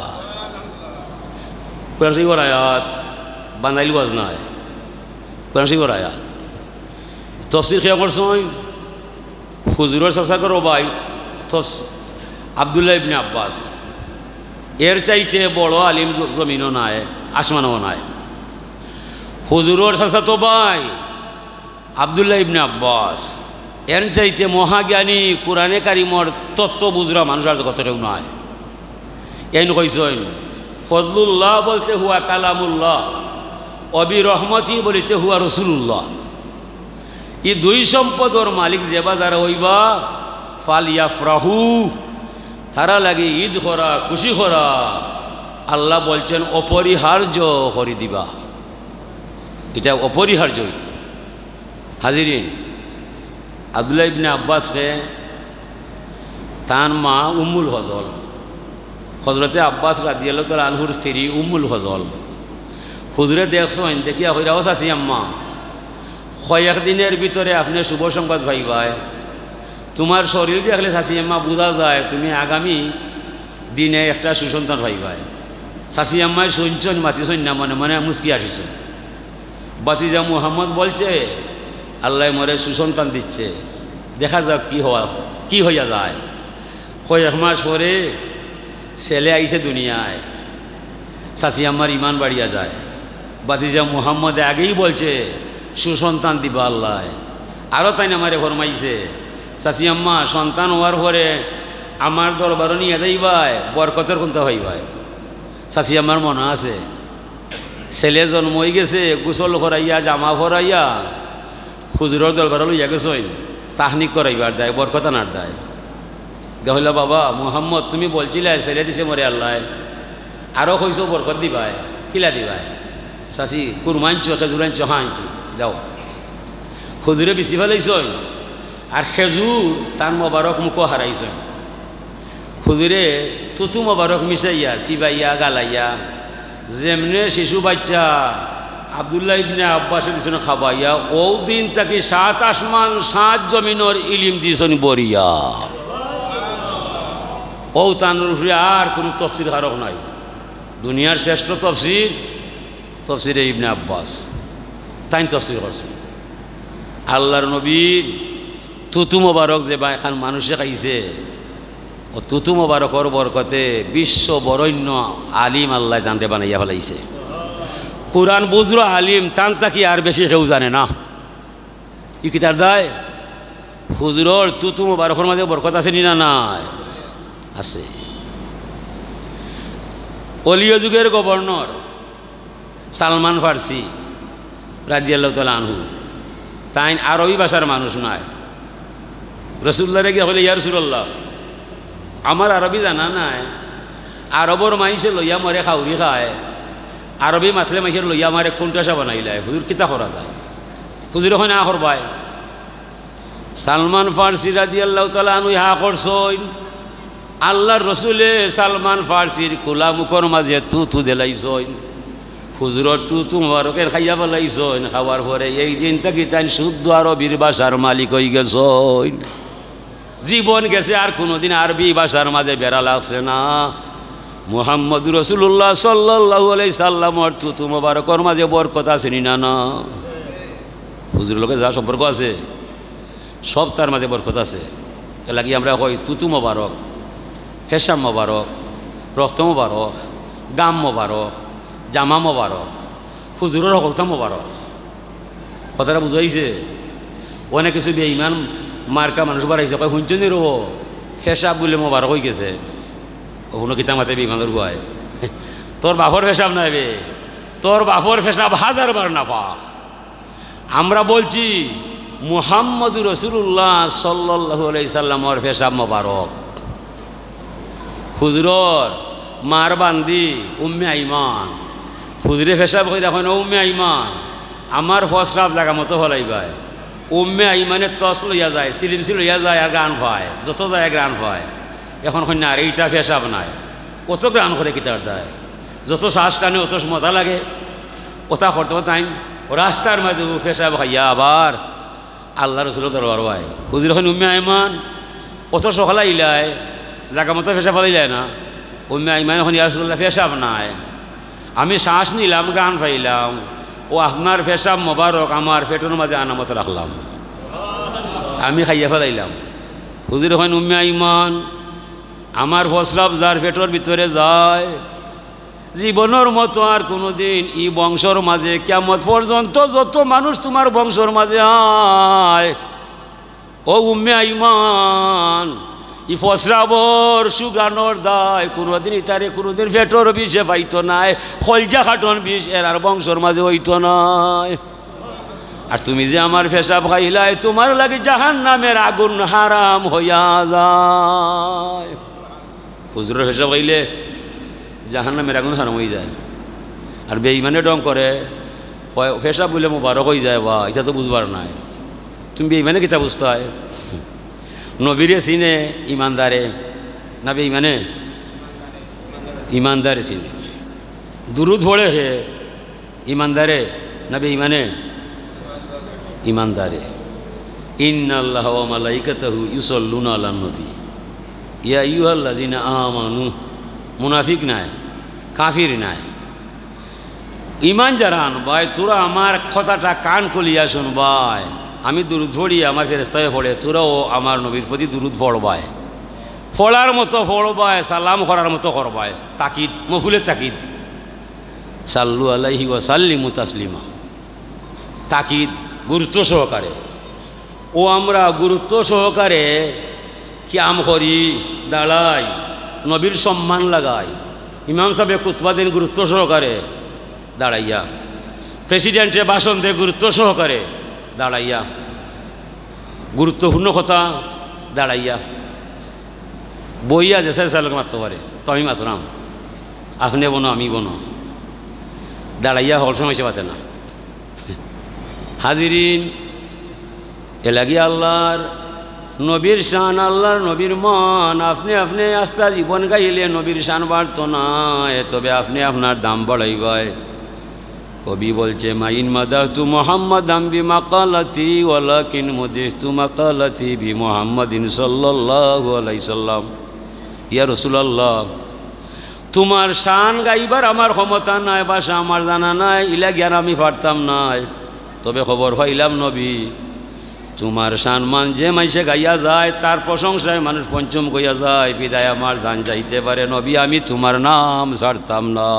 S1: কোরআন শরীফের আয়াত বানাইল বাজ নাই, কোরআন শরীফের আয়াত তফসির খেয়া করছেন হুজুরের চাচা করো ভাই আব্দুল্লাহ ইবনে আব্বাস। এর চাইতে বড় আলিম জমিনও নাই, আসমানও নাই। হুজুরের চাচা তো ভাই আব্দুল্লাহ ইবনে আব্বাস, এর চাইতে মহাজ্ঞানী কোরআনে কারিমর তত্ত্ব বুঝরা মানুষ আর কতটাও নাই। এন কইছেন ফজলুল্লাহ বলতে হুয়া কালামুল্লাহ, অবি রহমতি বলিতে হুয়া রসুল্লাহ। এই দুই সম্পদর মালিক যেবা যারা হইবা ফালইফরাহু, তারা লাগে ঈদ করা, খুশি করা। আল্লাহ বলছেন অপরিহার্য করে দিবা, এটা অপরিহার্য হইত। হাজিরিন, আব্দুল্লাহ ইবনে আব্বাসকে তার মা উম্মুল ফজল, হজরতে আব্বাস রাদিয়াল্লাহু তাআলা আনহুর স্ত্রী উম্মুল ফজল, হুজুরে দেখছেন দেখিয়া হইরাও চাচি আম্মা, কয়েক দিনের ভিতরে আপনি শুভ সংবাদ পাইবাই। তোমার শরীর দেখলে চাচি আম্মা বোঝা যায় তুমি আগামী দিনে একটা সুসন্তান পাইবাই। চাচি আম্মায় শুনছেন, মাতিছেন না, মনে মনে মুস্কি আসিছেন। বাতিজা মুহাম্মদ বলছে আল্লাহ মরে সুসন্তান দিচ্ছে, দেখা যাক কি হইয়া যায়। কয়েক মাস পরে ছেলে আইছে দুনিয়ায়, চাচি আম্মার ইমান বাড়িয়া যায়। বাতিজা মুহাম্মদ আগেই বলছে সুসন্তান দিবা আল্লাহ। আরও তাই আমারে ফরমাইছে চাচি আম্মা সন্তান হওয়ার পরে আমার দরবারও নিয়ে যাইবাই, বরকতের কোনটা হইবাই। চাচি আম্মার মনে আছে ছেলে জন্ম হয়ে গেছে, গোসল করাইয়া জামা ভরাইয়া হুজুরের দরবারও লইয়া গেছই, তাহনিক করাইবার দেয়, বরকত আনার দেয়। গহলা বাবা মুহাম্মদ তুমি বলছিলে ছেলে দিছে মরে আল্লাহ, আরও কইছো বরকত দিবাই, কিলা দিবাই? চাচি কুরমা আনছো, খেজুর আনছো, হ্যাঁ আনছি, যাও। হুজুরে বেশি ফেলাইছই, আর খেজুর তার মোবারক মুখও হারাইছই। হুজুরে তুতু মোবারক মিশাইয়া চিবাইয়া গালাইয়া যেমনে শিশু বাচ্চা আব্দুল্লাহ ইবনে আব্বাসের দিছেন খাবাইয়া, ও দিন তাকে 7 আসমান 7 জমিনের ইলিম দিয়েছেন বরিয়া। ও তানুর উপরে আর কোনো তফসির হারক নাই। দুনিয়ার শ্রেষ্ঠ তফসিরে ইবনে আব্বাস, তাই তফসির করছেন। আল্লাহর নবীর তুতু মোবারক যে বা এখন মানুষে খাইছে, ও তুতু মোবারকর বরকতে বিশ্ব বরণ্য আলিম আল্লাহ জানতে বানাইয়া ফেলাইছে। কোরআন বুঝলো আলিম তান তাকি আর বেশি কেউ জানে না। ই কিতার দায় হুজুরর তুতু মোবারকর মাঝে বরকত আছে নি না? নাই, আছে। অলিয় যুগের গভর্নর সালমান ফার্সি রাদিয়াল্লাহু তাআলা আনহু, তাই আরবি ভাষার মানুষ নয়। রসুল্লাহ রেগে হলে ইয়া রাসূলুল্লাহ আমার আরবি জানা নাই, আরবর মাইসে লইয়া মরে খাউরি খায়, আরবি মাতলে মাইসের লইয়া মারে কোনটাসা বানাইলে হুজুর কিতা করা যায়? হুজুর হয় না করবাই। সালমান ফার্সি রাদিয়াল্লাহু তাআলা আনহু হা করছইন, আল্লাহর রসুলে সালমান ফার্সির কোলা মুখর মাঝে তুতু দেলাইছইন, হুজুরর তুতু মোবারকের খাইয়া ফেলাইছইন। খাওয়ার পরে এই দিন থেকে তাই শুদ্ধ আরবির ভাষার মালিক হয়ে গেছইন। জীবন গেছে আর কোনোদিন আরবি ভাষার মাঝে বেড়া লাগছে না। মুহাম্মদ রাসূলুল্লাহ সাল্লাল্লাহু আলাইহি সাল্লামর তুতু মোবারকর মাঝে বরকত আছে নি না? না, হুজুরের লোকে যা সম্পর্ক আছে সব তার মাঝে বরকত আছে। এ লাগি আমরা কই তুতু মোবারক ফেসাব মোবারক, রক্ত মোবারক, গাম মোবারক, জামা মোবারক, হুজুরের সকলতা মোবারক। কথাটা বুঝাইছে? অনেক কিছু বেঈমান মার্কা মানুষ বাড়াইছে, কয় শুনছনি রব ফেসাব বলে মোবারক হয়ে গেছে। কোনো কিতা মাতে বেঈমানের গুয়ায় তোর বাপর ফেসাব নাই বে, তোর বাপর ফেসাব 1000 বার নাপাক। আমরা বলছি মুহাম্মদুর রাসূলুল্লাহ সাল্লাল্লাহু আলাইহি সাল্লামের ফেসাব মোবারক। হুজুরর মার বান্দি উম্মে আইমান, হুজুরে ফেসাব কই দেখো না উম্মে আইমান আমার ফসরাব জায়গা মতো হলাইবাই। উম্মে আইমানের তস লইয়া যায়, সিলিমসি লইয়া যায় আর গান পায়, যত যায় গান পায়। এখন কন্যা আর এইটা ফেসাব নাই, অত গান করে কিতার দেয়, যত শ্বাস টানে অত মজা লাগে। ওটা করতে টাইম রাস্তার মাঝে ফেসাব খাইয়া আবার আল্লাহ রসুলের দরবার ভাই হুজুর এখন উম্মে আইমান অত সকালে ইলায় জায়গা মতো ফেসাব ফালাই না। উম্মে আইমান এখন ইয়া রাসূলুল্লাহ ফেসাব নাই, আমি শ্বাস নিলাম গান পাইলাম, ও আপনার ফেসাব মোবারক আমার পেটের মাঝে আনামত রাখলাম, আমি খাইয়া ফেলাইলাম। হুজুর এখন উম্মে আইমান আমার ফসরাব যার পেটের ভিতরে যায় জীবনের মতো আর কোনোদিন ই বংশর মাঝে কিয়ামত পর্যন্ত যত মানুষ তোমার বংশর মাঝে আয়, ও উম্মে আইমান ই ফসরাবর সুগানোর দায় কোনোদিন ইতারে কোনোদিন পেটর বিষে পাইতো নাই, কলজা খাটন বিষ এর আর বংশর মাঝে হইতো নাই। আর তুমি যে আমার ফেসাব খাইলাই তোমার লাগে জাহান্নামের আগুন হারাম হইয়া যায়। হুজুরের ফেসাব খাইলে জাহান্নামের আগুন হারাম হয়ে যায়। আর বেঈমানে ডং করে ফেসাব বলে মোবারক হয়ে যায়, বা এটা তো বুঝবার নাই। তুমি বেঈমানে কিতা বুঝতে হয়? নবীরে চিনে ইমানদারে না বেঈমানে? ইমানদারে চিনে। দুরুদ পড়ে হে ইমানদারে না বেঈমানে? ইমানদারে। ইন্নাল্লাহা ওয়া মালাইকাতাহু ইউসাল্লুনা আলান নবী ইয়া আইয়ুহাল্লাযিনা আমানু। মুনাফিক নাই, কাফির নাই, ইমান যারা আনবাই তোরা আমার কথাটা কান কলিয়া শুনবাই। আমি দুরুদ পড়ি আমার ফেরেশতায় পড়ে, তোরাও আমার নবীর প্রতি দুরুদ পড়বাই, পড়ার মতো পড়বাই, সালাম করার মতো করবাই। তাকিদ মফুলের তাকিদ, সাল্লু আলাইহি ওয়া সাল্লিমু তাসলিমা। তাকিদ গুরুত্ব সহকারে। ও আমরা গুরুত্ব সহকারে কিয়াম করি, দাঁড়াই, নবীর সম্মান লাগাই। ইমাম সাহেব খুতবা দেন গুরুত্ব সহকারে দাঁড়াইয়া, প্রেসিডেন্টে ভাষণ দেয় গুরুত্ব সহকারে দাঁড়াইয়া, গুরুত্বপূর্ণ কথা দাঁড়াইয়া। বইয়া যে লোক মারতে পারে তো আমি মাতরাম, আপনি বনো আমি বনো, দাঁড়াইয়া হল সময় সে পাতে না। হাজিরিন, এ লাগি আল্লাহর নবীর শান, আল্লাহর নবীর মান। আপনি আপনি আস্তা জীবন গাইলে নবীর শান বাড়ত না, তবে আপনি আপনার দাম বাড়াইবাই। কবি বলছে মাইন মাদাহতু মুহাম্মাদাম বিমাকালাতি ওয়ালাকিন মুদিহতু মাকালাতি বিমুহাম্মাদিন সাল্লাল্লাহু আলাইহি সাল্লাম। ইয়া রাসূলুল্লাহ, তোমার শান গাইবার আমার ক্ষমতা নাই, ভাষা আমার জানা নাই, ইলা জ্ঞান আমি পারতাম নাই। তবে খবর পাইলাম নবী তোমার শান মান যে মাইসে গাইয়া যায় তার প্রশংসায় মানুষ পঞ্চম কইয়া যায়, বিদায় আমার জান যাইতে পারে নবী আমি তোমার নাম ছাড়তাম না।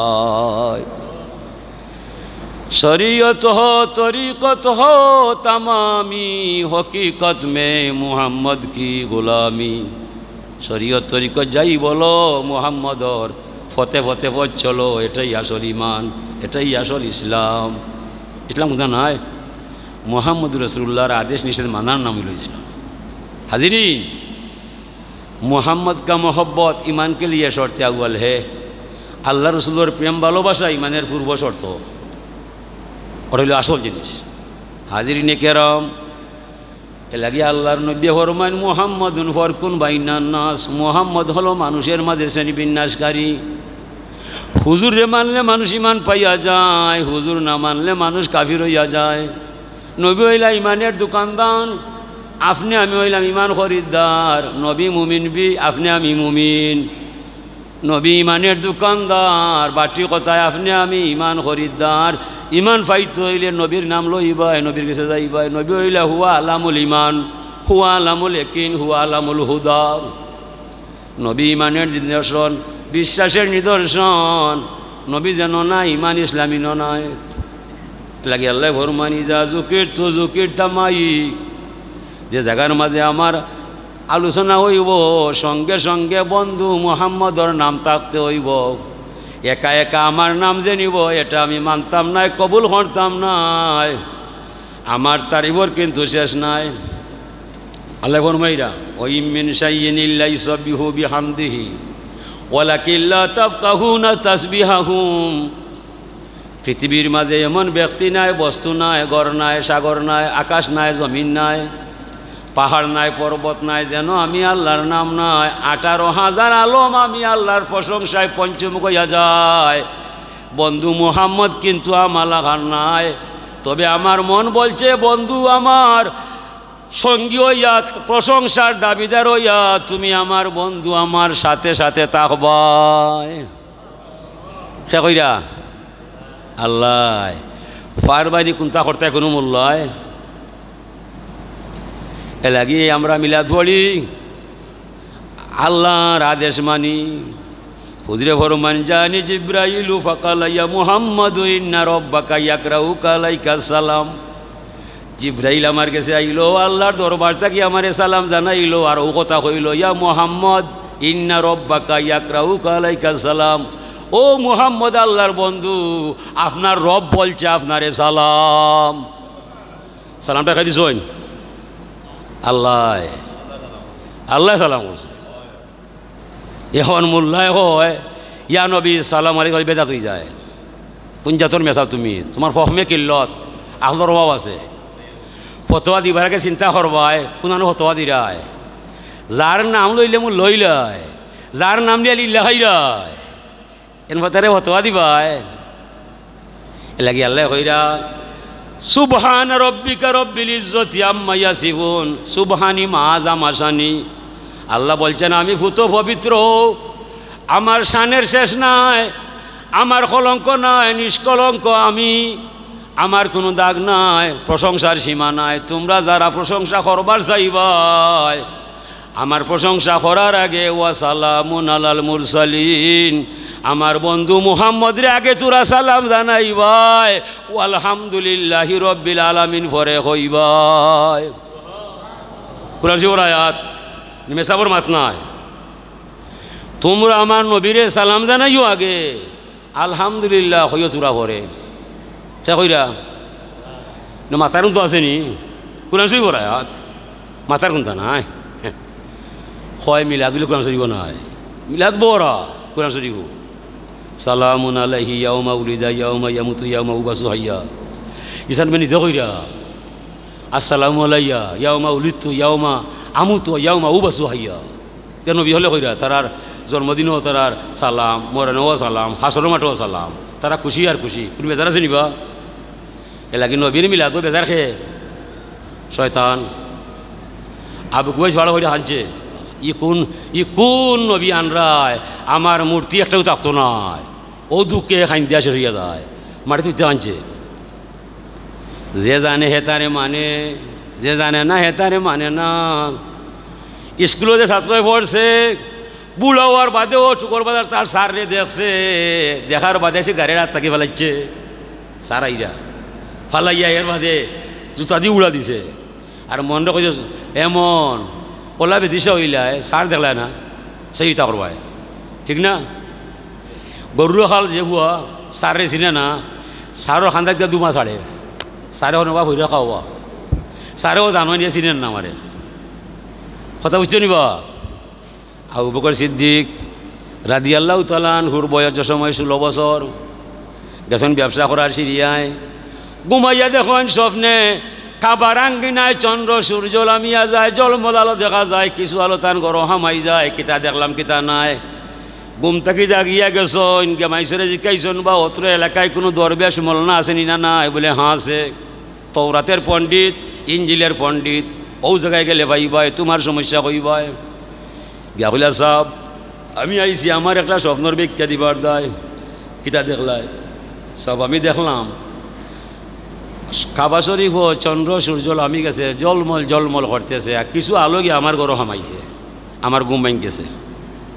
S1: শরীয়ত হো তরিকত হো তামামি, হকিকত মে মুহাম্মদ কি গোলামি। শরীয়ত তরিকত যাই বলো মুহাম্মদর ফতে ফতে পথ চলো, এটাই আসল ইমান, এটাই আসল ইসলাম। ইসলাম কোথা নয়, মুহাম্মদুর রাসূলুল্লাহর আদেশ নিষেধ মানার নাম হইল ইসলাম। হাজিরিন, মুহাম্মদ কা মোহব্বত ईमान के लिए शर्त अव्वल है। আল্লাহ রসুলের প্রেম ভালোবাসা ইমানের পূর্ব শর্ত, ওটা হইল আসল জিনিস। হাজিরিনে কেরাম, এ লাগে আল্লাহর নবী ফরমান মুহাম্মাদুন ফারকুন বাইনান নাস। মুহাম্মদ হলো মানুষের মাঝে শ্রেণী বিন্যাসকারী। হুজুরে মানলে মানুষ ইমান পাইয়া যায়, হুজুর না মানলে মানুষ কাফির হইয়া যায়। নবী হইলা ইমানের দোকানদার, আপনি আমি হইলাম ইমান খরিদ্দার। নবী মুমিন বি, আপনি আমি মুমিন। নবী ইমানের দোকানদার, বাটি কথায় আপনি আমি ইমান খরিদ্দার। ইমান পাইতে হইলে নবীর নাম লইবাই, নবীর কাছে যাইবাই। নবী হইলা হুয়া আলামুল ইমান, হুয়া আলামুল ইয়াকিন, হুয়া আলামুল হুদা। নবী ইমানের নিদর্শন, বিশ্বাসের নিদর্শন। নবী যেন না, ইমান ইসলামী নয়। লাগে আল্লাহ ফরমানি যা জুকির তো জুকির তামাই, যে জায়গার মাঝে আমার আলোচনা হইব সঙ্গে সঙ্গে বন্ধু মুহাম্মদর নাম থাকতে হইব। একা একা আমার নাম যে নিব এটা আমি মানতাম নাই, কবুল করতাম নাই। আমার তারিফর কিন্তু শেষ নাই। আল্লাহ ফরমাইরা ওই মিন শাইইন ইল্লা ইউসাব্বিহু বিহামদিহি ওয়ালাকিন লা তাফকাহুনা তাসবিহাহুম। পৃথিবীর মাঝে এমন ব্যক্তি নাই, বস্তু নাই, ঘর নাই, সাগর নাই, আকাশ নাই, জমিন নাই, পাহাড় নাই, পর্বত নাই, যেন আমি আল্লাহর নাম নাই। 18,000 আলম আমি আল্লাহর প্রশংসায় পঞ্চমুখ হইয়া যায়। বন্ধু মুহাম্মদ কিন্তু আমার লাগার নাই। তবে আমার মন বলছে বন্ধু আমার সঙ্গী হইয়া, প্রশংসার দাবিদার হইয়া তুমি আমার বন্ধু আমার সাথে সাথে থাকবাই। সে কইরা আল্লাহ ফারবানি কোনটা করতে কোনো মূল্যয় এ লাগি আমরা মিলাদ পড়ি, আল্লাহর আদেশ মানি। হুজরে ফরমান জানি জিব্রাইলু ফাকালা ইয়া মুহাম্মাদু ইন্না রাব্বাকা ইয়াকরাউকা আলাইকা সালাম। জিব্রাইল আমার কাছে আইলো, আল্লাহর দরবার থেকে আমারে সালাম জানাইলো, আর ও কথা কইল ইয়া মুহাম্মদ ইন্না রাব্বাকা ইয়াকরাউকা আলাইকা সালাম। ও মুহাম্মদ আল্লাহর বন্ধু, আপনার রব বলছে আপনারে সালাম। সালামটা খাই দিছেন আল্লাহ, আল্লাহ সালাম করছে। এখন মোল্লায় হয় ইয়া নবী সালাম আলাইকুম বেদা তুই যায় কোন জাতর মেসা তুমি, তোমার ফহমে কিল্লত আপনার অভাব আছে। ফতোয়া দিবার আগে চিন্তা করবাই কোনানো ফতোয়া দিরায়। যার নাম লইলে মোৰ লই লয়, যার নাম দিয়ে লিল্লা খাইরায় এন ফতারে ফতোয়া দিবাই। এলাকি আল্লাহ কইরা সুবহান রব্বিকা রব্বিল ইজ্জতি আম্মা ইয়াসিফুন। সুবহানি মাযা মাসানি। আল্লাহ বলছেন আমি ফুত পবিত্র, আমার শানের শেষ নাই, আমার কলঙ্ক নাই, নিষ্কলঙ্ক আমি, আমার কোনো দাগ নাই, প্রশংসার সীমা নাই। তোমরা যারা প্রশংসা করবার চাইবাই আমার প্রশংসা করার আগে ওয়াসালামুন আলাল মুরসালিন, আমার বন্ধু মুহাম্মদের আগে চূড়া সালাম জানাইবাই। আলহামদুলিল্লাহি রব্বিল আলামিন পরে হইবাই। কুরআন শরীফের আয়াত মেসাবর মাত নাই। তোমরা আমার নবীরে সালাম জানাইও আগে, আলহামদুলিল্লাহ হইও চূড়া পরে। সে কইরা না মাতার তো আসেনি কুরআন শরীফের আয়াত, মাতার কোনটা নাই। হয় মিলাদ বলে কোরআন শরীফ নাই, মিলাদ বড়া কোরআন শরীফ। সালামুন আলাইহি ইয়াউমা উলিদা ইয়াউমা ইয়ামুতু ইয়াউমা উবাসু হাইয়া। ইসান বেনি দেখইরা আসসালামু আলাইয়া ইয়াউমা উলিদতু ইয়াউমা আমুতু ইয়াউমা উবাসু হাইয়া। কেন নবী হলে কইরা তারার জন্মদিনও তারার সালাম, মরণেও সালাম, হাসর মাঠেও সালাম। তারা খুশি আর খুশি। তুমি বেজার আছে নিবা এলাকি নবীর মিলাদ বেজার খেয়ে শয়তান আবু কুয়াইশ ভালো করে হানছে। ই কোন নবী আনরায়, আমার মূর্তি একটাও থাকতো নয়, ও দুঃখে খাইন দিয়া শেষ হইয়া যায়, মাটি তুইতে আনছে। যে জানে হেতারে মানে, যে জানে না হেতারে মানে না। স্কুলে যে ছাত্র পড়ছে বুড়া হওয়ার বাদেও টুকর বাজার তার সারে দেখছে, দেখার বাদে সে গাড়ির হাত থাকি ফেলাইছে। সার আইরা ফালাইয়া এর বাদে জুতা দিয়ে উড়া দিছে। আর মনটা কইছে এমন ওলা বেদিসা হইলায় সার দেখলায় না সেই তা করবায়, ঠিক না? গরুর খাল যে বুয়া সারে চিনে না, সারও খান্দাক দিয়ে 2 মাস আড়ে, সারেও নেবা ভৈরা খাওয়া, সারেও জানো নিয়ে চিনেন না আমারে। কথা বুঝতে নিবা? আবু বকর সিদ্দিক রাদিয়াল্লাহু তাআলা আনহুর বয়স সময় 16 বছর, গেছেন ব্যবসা করার সিরিয়ায়। ঘুমাইয়া দেখেন স্বপ্নে খাবার আঙ্গিনায় চন্দ্র সূর্য লামিয়া যায়, জলমল আলো দেখা যায়, কিছু আলো তান গরম হামাই যায়। কিতা দেখলাম কিতা নাই। ঘুম থাকি জাগিয়া গেছন, মাইসরে জিজ্ঞাইছন বা অত্র এলাকায় কোনো দরবেশ মলনা আসেনি না? নাই বলে হ্যাঁ আছে। তওরাতের পণ্ডিত, ইঞ্জিলের পণ্ডিত, ও জায়গায় গেলে ভাইবাই তোমার সমস্যা কইবাই। গিয়া বলে সাহেব আমি আইছি, আমার একটা স্বপ্নর ব্যাখ্যা দিবার দায়। কিতা দেখলাই? সব আমি দেখলাম কাবা শরীফ ও চন্দ্র সূর্য লামি গেছে, জলমল জলমল করতেছে, আর কিছু আলো গিয়ে আমার গরম হামাইছে, আমার ঘুম ভাঙ গেছে।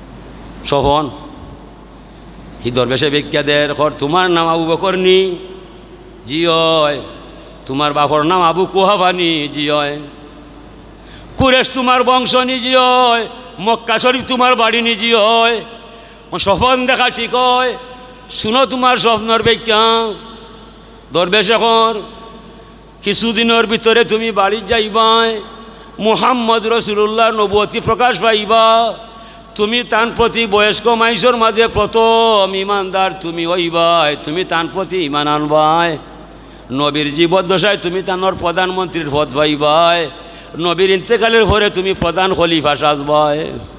S1: সফন হি দরবেশে ভিক্ষা দের খর তোমার নাম আবু বকর নি? জি হয়। তোমার বাপর নাম আবু কুহাফানি? জি হয়। কুরেশ তোমার বংশ নি? জি হয়। মক্কা শরীফ তোমার বাড়ি নি? জি হয়। স্বপ্ন দেখা ঠিক হয়, শুনো তোমার স্বপ্নর ব্যাখ্যা। দরবেশ এখন কিছুদিনের ভিতরে তুমি বাড়ি যাইবাই, মুহাম্মদ রসুল্লাহ নবুয়তি প্রকাশ পাইবা। তুমি তান প্রতি বয়স্ক মাইসর মাঝে প্রথম ইমানদার তুমি হইবাই, তুমি তান প্রতি ইমান আনবাই। নবীর জীবদ্দশায় তুমি তানোর প্রধানমন্ত্রীর পদ পাইবাই, নবীর ইন্তেকালের পরে তুমি প্রধান খলিফা সাজবাই।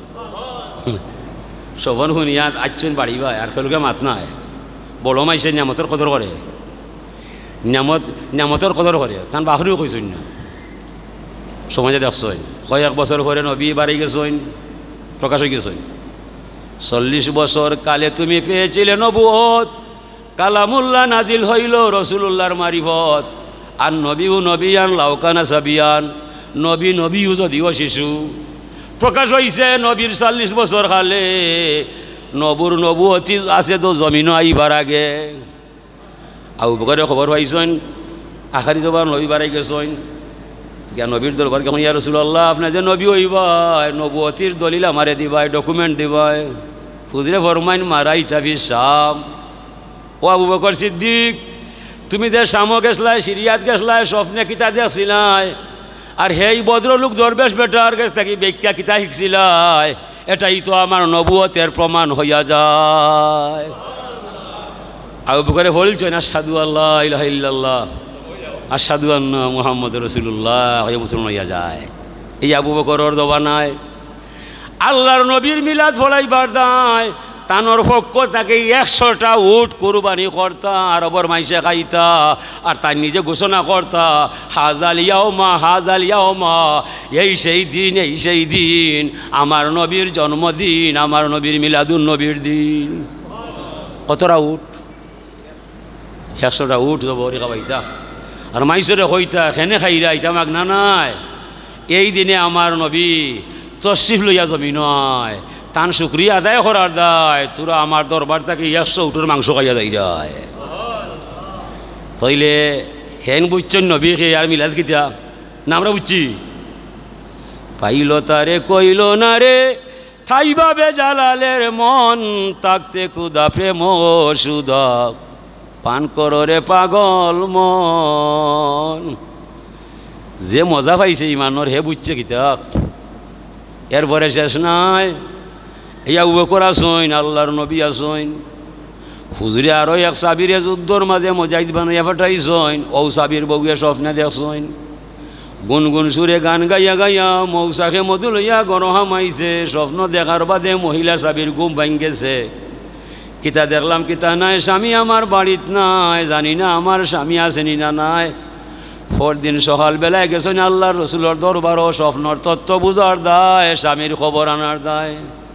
S1: সবন শুনিয়া আচ্ছন বাড়িবাই, আর খেলুকে মাত নাই। বড় মাইসে নিয়ামতের কদর করে, নিয়ামতের কদর করে, তান বাহরিও কইসন না। সমাজে দেখছই কয়েক বছর পরে নবী বাড়ি গেছইন, প্রকাশ হয়ে গেছইন। 40 বছর কালে তুমি পেয়েছিলে নবুয়ত, কালামুল্লাহ নাজিল হইল রসুলুল্লাহর মারিফত। আর নবীও নবিয়ান লাউকানা সাবিয়ান, নবীও যদিও শিশু। প্রকাশ হয়েছে নবীর 40 বছর কালে, নবুয়তি আছে তো জমিনও আইবার আগে। আবু বকরে খবর পাইছেন আখারি জবার নবী বাড়াই গেছেন। গিয়া নবীর দরবার কেমন, ইয়া রাসূলুল্লাহ আপনার যে নবী হইবাই, নবুয়তির দলিল আমারে দিবাই, ডকুমেন্ট দিবাই। হুজুরে ফরমাইন মারাই তাবি শাম। ও আবু বকর সিদ্দিক, তুমি যে শামও গেছলাই, সিরিয়াত গেছলাই, স্বপ্নে কিতা দেখছিলাই, আর হেই ভদ্রলোক দরবেশ বেটার কাছ থেকে ব্যাখ্যা কিতা শিখছিলাই, এটাই তো আমার নবুয়তের প্রমাণ হইয়া যায়। আবু বকরে বলছেন আশহাদু আল্লা ইলাহা ইল্লাল্লাহ আশহাদু আন্না মুহাম্মাদুর রাসূলুল্লাহ, হয়ে মুসলমান হইয়া যায়। এই আবু বকরের জবানায় আল্লাহর নবীর মিলাদ ফলাইবার দায়, তানোর পক্ষ তাকে 100টা উট কুরবানি করতা, আরবর মাইসে খাইতা, আর তাই নিজে ঘোষণা করতা হাজাল ইয়াওমা, এই সেই দিন আমার নবীর জন্মদিন, আমার নবীর মিলাদুন নবীর দিন। কতটা উট? 100টা উট জবরি খাবাইতা, আর মাইসরে হইতা খেনে খাইরা ইতা মাগ না নাই। এই দিনে আমার নবী তশরিফ লইয়া জমি নয়, তান শুক্রিয়া আদায় করার দায়, তোরা আমার দরবার থেকে 100 উটের মাংস খাইয়া যাই যায়। তাইলে হেন বুঝছেন নবীকে আর মিলাদ কিতা না আমরা বুঝছি। পাইল তারে কইল না রে থাইবা বেজালালের মন, তাকতে খুদা প্রেম সুদা পান করো রে পাগল মন। যে মজা পাইছে ইমানর হে বুঝছে কিতাব। এরপরে শেষ নাই, এই আবু বকর আসইন, আল্লাহর নবী আসইন, হুজুরে আরো এক সাবিরে যুদ্ধর মাঝে মুজাহিদ বানাইয়া পাঠাইছইন। ও সাবির বউয়ে স্বপ্নে দেখছইন, গুনগুন সুরে গান গাইয়া গাইয়া মৌসাকে মধু লইয়া গরহা মাইছে। স্বপ্ন দেখার বাদে মহিলা সাবির ঘুম ভাঙ্গেছে। কিতা দেখলাম কিতা নাই, স্বামী আমার বাড়িত নাই, জানি না আমার স্বামী আসেনি না নাই। পরদিন সকালবেলায় গেছেন আল্লাহর রসুলের দরবারও, স্বপ্নর তত্ত্ব বুঝার দায়, স্বামীর খবর আনার দায়।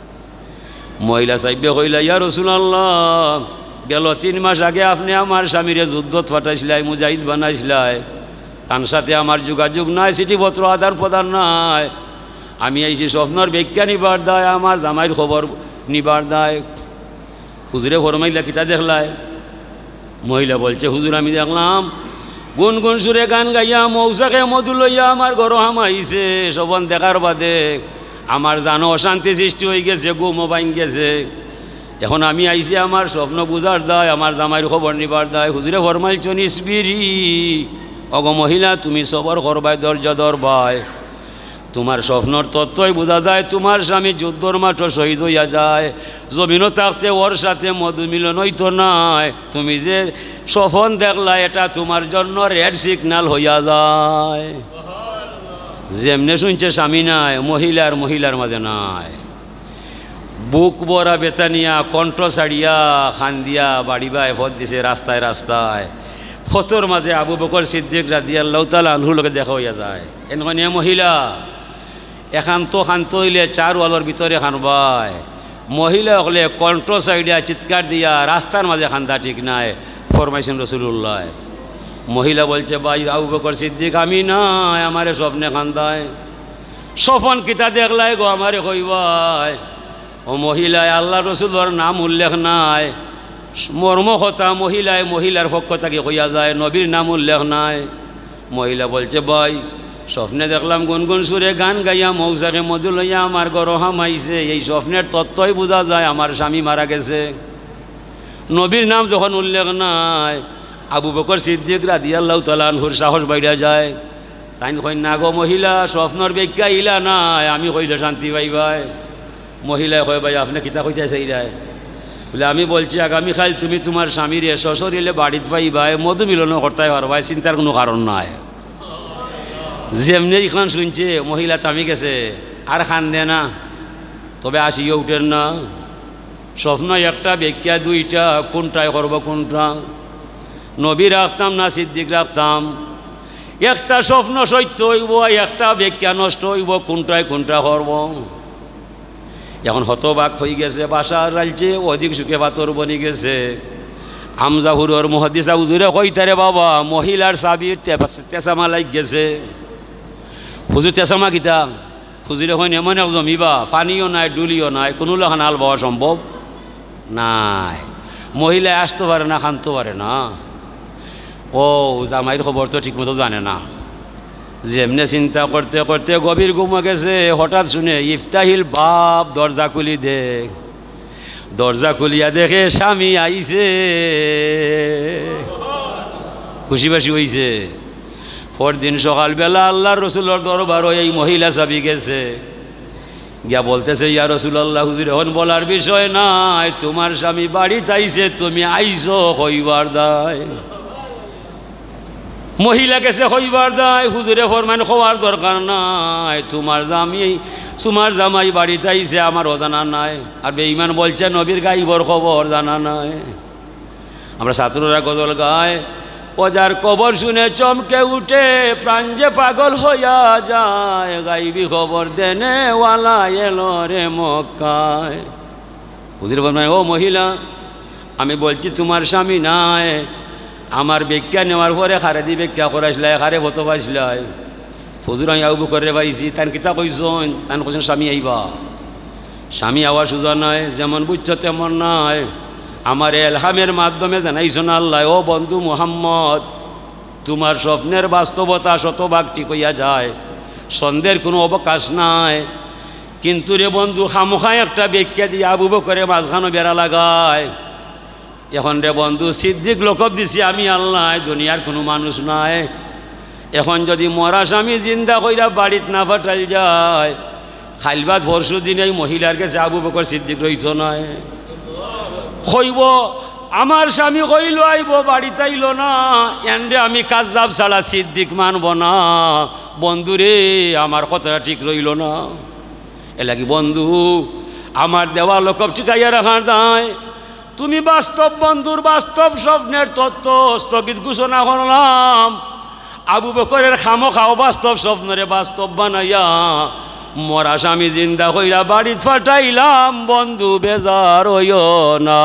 S1: মহিলা সাহেবে কইলা ইয়া রাসূলুল্লাহ, গেল 3 মাস আগে আপনি আমার স্বামীরে যুদ্ধত পাঠাইছিলাই, মুজাহিদ বানাইছিলাই, তার সাথে আমার যোগাযোগ নাই, চিঠিপত্র আদান প্রদান নাই। আমি আইছি স্বপ্নর ব্যাখ্যা নিবার দায়, আমার জামাইয়ের খবর নিবার দায়। হুজুরে ফরমাইলা কিতা দেখলাই? মহিলা বলছে হুজুর আমি দেখলাম গুনগুন সুরে গান গাইয়া মৌসাকে মধু লইয়া আমার ঘর হামাইছে। সবন দেখার বাদে আমার জানো অশান্তি সৃষ্টি হয়ে গেছে, ঘুমও ভাঙ গেছে। এখন আমি আইছি আমার স্বপ্ন বুঝার দায়, আমার জামাইয়ের খবর নিবার দায়। হুজুরে ফরমাইছেন ইসবিরি, অগ মহিলা তুমি সবর করবাই, ধৈর্য ধরবাই। তোমার স্বপ্নর তত্ত্বই বোঝা যায়, তোমার স্বামী যুদ্ধর মাঠও শহীদ হইয়া যায়, জমিনও থাকতে ওর সাথে মধু মিলন হইতো নাই। তুমি যে স্বপ্ন দেখলা এটা তোমার জন্য রেড সিগন্যাল হইয়া যায়। যেমনে শুনছে স্বামী নাই, মহিলার মাঝে নাই। বুক বরা বেতানিয়া কণ্ঠ ছাড়িয়া খান দিয়া বাড়িবায় ভোট দিছে রাস্তায় রাস্তায়। ফতর মাঝে আবু বকর সিদ্দিক রাদিয়াল্লাহু তাআলা আনহুর লগে দেখা হইয়া যায়। এনখানে মহিলা একান্ত খান্ত হইলে 4 ওয়ালের ভিতরে খানবায়। মহিলা হলে কণ্ঠ সাইডিয়া চিৎকার দিয়া রাস্তার মাঝে খান্দা ঠিক নাই, ফরমাইছেন রাসূলুল্লাহ। মহিলা বলছে ভাই আবু বকর সিদ্দিক আমি নাই, আমারে স্বপ্নে খান্দায়। স্বপন কিতা দেখলাই গো আমারে কইবাই। ও মহিলায় আল্লাহ রসুলের নাম উল্লেখ নাই, মর্ম কথা মহিলায় মহিলার পক্ষ থেকে কইয়া যায়, নবীর নাম উল্লেখ নাই। মহিলা বলছে ভাই স্বপ্নে দেখলাম গুনগুন সুরে গান গাইয়া মৌসাকে মধু লইয়া আমার গরো হামাইছে, এই স্বপ্নের তত্ত্বই বোঝা যায় আমার স্বামী মারা গেছে। নবীর নাম যখন উল্লেখ নাই, আবু বকর সিদ্দিক রাদিয়াল্লাহু তাআলা আনহুর সাহস বাইরা যায়। তাই কই না গো মহিলা, স্বপ্নর ব্যাখ্যা ইলা নাই, আমি কইলে শান্তি পাইবাই। মহিলায় কয় ভাই আপনি কিতা কইতে চাইরাই? বলে আমি বলছি আগামীকাল তুমি তোমার স্বামীর শ্বশুরিলে বাড়িতে পাইবাই, মধু মিলনও করতে পারবাই, চিন্তার কোনো কারণ নাই। যেমনি এখন শুনছে মহিলা থামি গেছে, আর খান দে না, তবে আসিও উঠেন না। স্বপ্ন একটা ব্যাখ্যা দুইটা, কোনটায় করবো কোনটা? নবী রাখতাম না সিদ্দিক রাখতাম? একটা স্বপ্ন সত্য হইব, একটা ব্যাখ্যা নষ্ট হইব, কোনটায় কোনটা করব? এখন হতবাক হয়ে গেছে, বাসা রালছে, অধিক সুখে পাতর বনি গেছে। আমজাহুরর মুহাদ্দিস হুজুরে কইতারে বাবা মহিলার চাবির তেসামা লাগ গেছে। হুজুর তেসামা কিতা? হুজুরে হয় এমন এক জমিবা, পানিও নাই ডুলিও নাই, কোনো লখান হাল পাওয়া সম্ভব নাই। মহিলায় আসতে পারে না, খানতে পারে না। ও জামাইয়ের খবর তো ঠিকমতো জানে না। যেমনে চিন্তা করতে করতে গভীর ঘুমে গেছে, হঠাৎ শুনে ইফতাহিল বাপ, দরজা খুলি দেখ। দরজা খুলিয়া দেখে স্বামী আইছে, খুশি বাসি হইছে। পরদিন সকালবেলা আল্লাহর রসুলের দরবার এই মহিলা চাবি গেছে, গিয়া বলতেছে ইয়া রাসূলুল্লাহ, হুজুর এখন বলার বিষয় নাই, তোমার স্বামী বাড়িতে আইছে, তুমি আইছো হইবার দায়। মহিলা গেছে হইবার দায়, হুজুরে ফরমান হওয়ার দরকার নাই, তোমার জামাই বাড়িতে আইছে, আমারও জানা নাই। আর বেঈমান বলছে নবীর গাইবর খবর জানা নাই। আমরা ছাত্ররা গজল গায়, ওজার কবর শুনে চমকে উঠে প্রাণ যে পাগল হইয়া যায়, গাইবি খবর দেনে ওয়ালা এলো রে মক্কায়। হুজুর বলবেন ও মহিলা, আমি বলছি তোমার স্বামী নাই, আমার ব্যাখ্যা নেওয়ার পরে খারে দি ব্যাখ্যা করাইছিলাই, খারে ভতো পাইছিলাই। হুজুর আমি আবু করে পাইছি, তান কিতা কইসন? তান কইছেন স্বামী আইবা। স্বামী আওয়া সুজা নয়, যেমন বুঝছো তেমন নয়, আমার এলহামের মাধ্যমে জানাইছো না আল্লাহ, ও বন্ধু মুহাম্মদ, তোমার স্বপ্নের বাস্তবতা শতভাগ ঠিক হইয়া যায়, সন্দেহের কোনো অবকাশ নাই। কিন্তু রে বন্ধু, খামোখায় একটা ব্যাখ্যা দিয়ে আবু বকরে মাঝখানো বেড়া লাগায়। এখন রে বন্ধু, সিদ্দিক লোকব দিছি আমি আল্লাহ, দুনিয়ার কোনো মানুষ নাই। এখন যদি মরা স্বামী জিন্দা কইরা বাড়িত না ফাটাই যায়, খাইলবাদ পরশু দিন এই মহিলার কাছে আবু বকর সিদ্দিক রইত নয়, কইব আমার স্বামী কইল আইব, বাড়িতে আইল না, এন্ডে আমি কাজ্জাব ছাড়া সিদ্দিক মানব না। বন্ধুরে আমার কথাটা ঠিক রইল না। এলাকি বন্ধু, আমার দেওয়া লোকব ঠিকাইয়া রাখার দায়। তুমি বাস্তব বন্ধুর বাস্তব স্বপ্নের তত্ত্ব স্থগিত ঘোষণা করলাম, আবু বকরের খামোখাও বাস্তব স্বপ্নরে বাস্তব বানাইয়া মরা স্বামী জিন্দা হইয়া বাড়িত ফাটাইলাম। বন্ধু বেজার হইও না।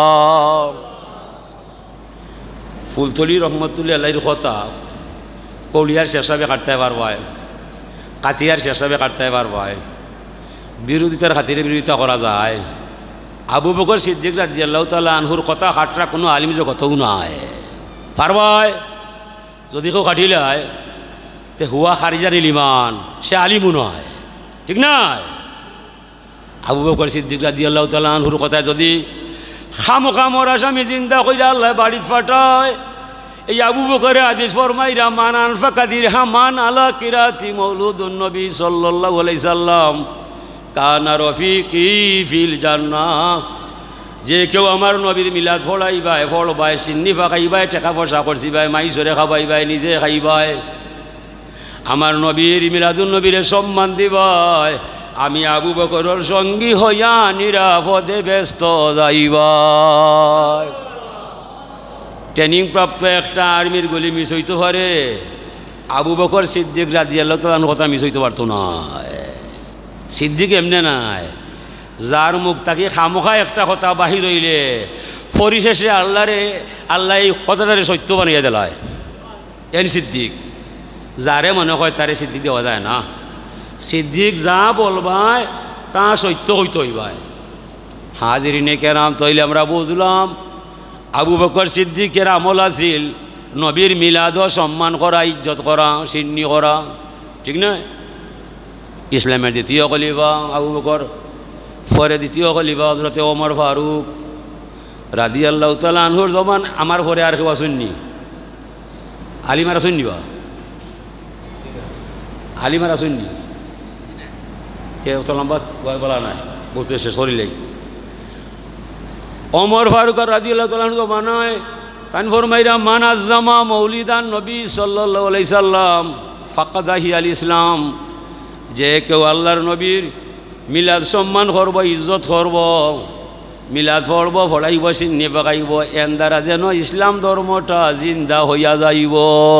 S1: ফুলতলি রহমতুল্লাহ আলাইহির কথা কৌলিয়ার শেষাবে কাটতে পারবায়, কাতিয়ার শেষাবে কাটতে পারবায়, বিরোধিতার খাতিরে বিরোধিতা করা যায়। আবু বকর সিদ্দিক রাদিয়াল্লাহু তাআলা আনহুর কথা কাটরা কোনো আলিম জগতও নাই পারবায়। যদি কেউ কাটিলায় তে হুয়া খারিজানিল ইমান, সে আলিমও নয়, ঠিক নাই? আবু বকর সিদ্দিক রাদিয়াল্লাহু তাআলা আনহুর কথা যদি খামোখা মরা স্বামী জিন্দা কইরা আল্লাহ বাড়িত ফাটায়, এই আবু বকরে হাদিস ফরমাইরা মান আনফাকা দিরহামান আলা কিরাতি মাউলুদুন নবী সাল্লাল্লাহু আলাইহি সাল্লাম কানা রফিকি ফিল জান্নাহ। যে কেউ আমার নবীর মিলাদ ফড়াইবাই, ফড়বাই, সিন্নি ফাঁকাইবাই, টাকা পয়সা করছিবাই, মাইসরে খাবাইবাই, নিজে খাইবাই, আমার নবীর মিলাদুন নবীরে সম্মান দিবাই, আমি আবু বকরের সঙ্গী হইয়া নিরাপদে ব্যস্ত যাইবাই। ট্রেনিং প্রাপ্ত একটা আর্মির গুলি মিস হইতে পারে, আবু বকর সিদ্দিক রাদিয়াল্লাহু তাআলা কথা মিস হইতে পারতো না। সিদ্দিক এমনি নাই, যার মুখ তাকে খামোখা একটা কথা বাহির হইলে পরিশেষে আল্লাহ এই কথাটারে সত্য বানিয়ে দিলায়। এন সিদ্দিক, যারে মনে হয় তারে সিদ্দিক দেওয়া যায় না। সিদ্দিক যা বলবায় তা সত্য হইতে হইবায়। হাজিরিনে কেরাম, তৈলে আমরা বুঝলাম আবু বকর সিদ্দিকের আমল আছিল নবীর মিলাদ সম্মান করা, ইজ্জত করা, সিন্নি করা, ঠিক নয়? ইসলামের দ্বিতীয় খলিফা আবু বকর, পরে দ্বিতীয় খলিফা হযরতে ওমর ফারুক রাদিয়াল্লাহু তাআলা আনহুর জমান। আমার পরে আর কেউ আসেননি? আলিমার আসেননি? বা আলিমার আসেননি? লম্বা বলা নাই, বলতে সে শরীরে ওমর ফারুক রাদিয়াল্লাহু তাআলা আনহু জমানায় তান ফরমাইরা মান আজ্জামা মৌলিদান নবী সাল্লাল্লাহু আলাইহি সাল্লাম ফাকাদাহি আল ইসলাম, যে কেউ আল্লাহর নবীর মিলাদ সম্মান করব, ইজ্জত করব, মিলাদ পড়ব, পড়াইব, সিন্নি পাকাইব, এন দ্বারা যেন ইসলাম ধর্মটা জিন্দা হইয়া যাইব।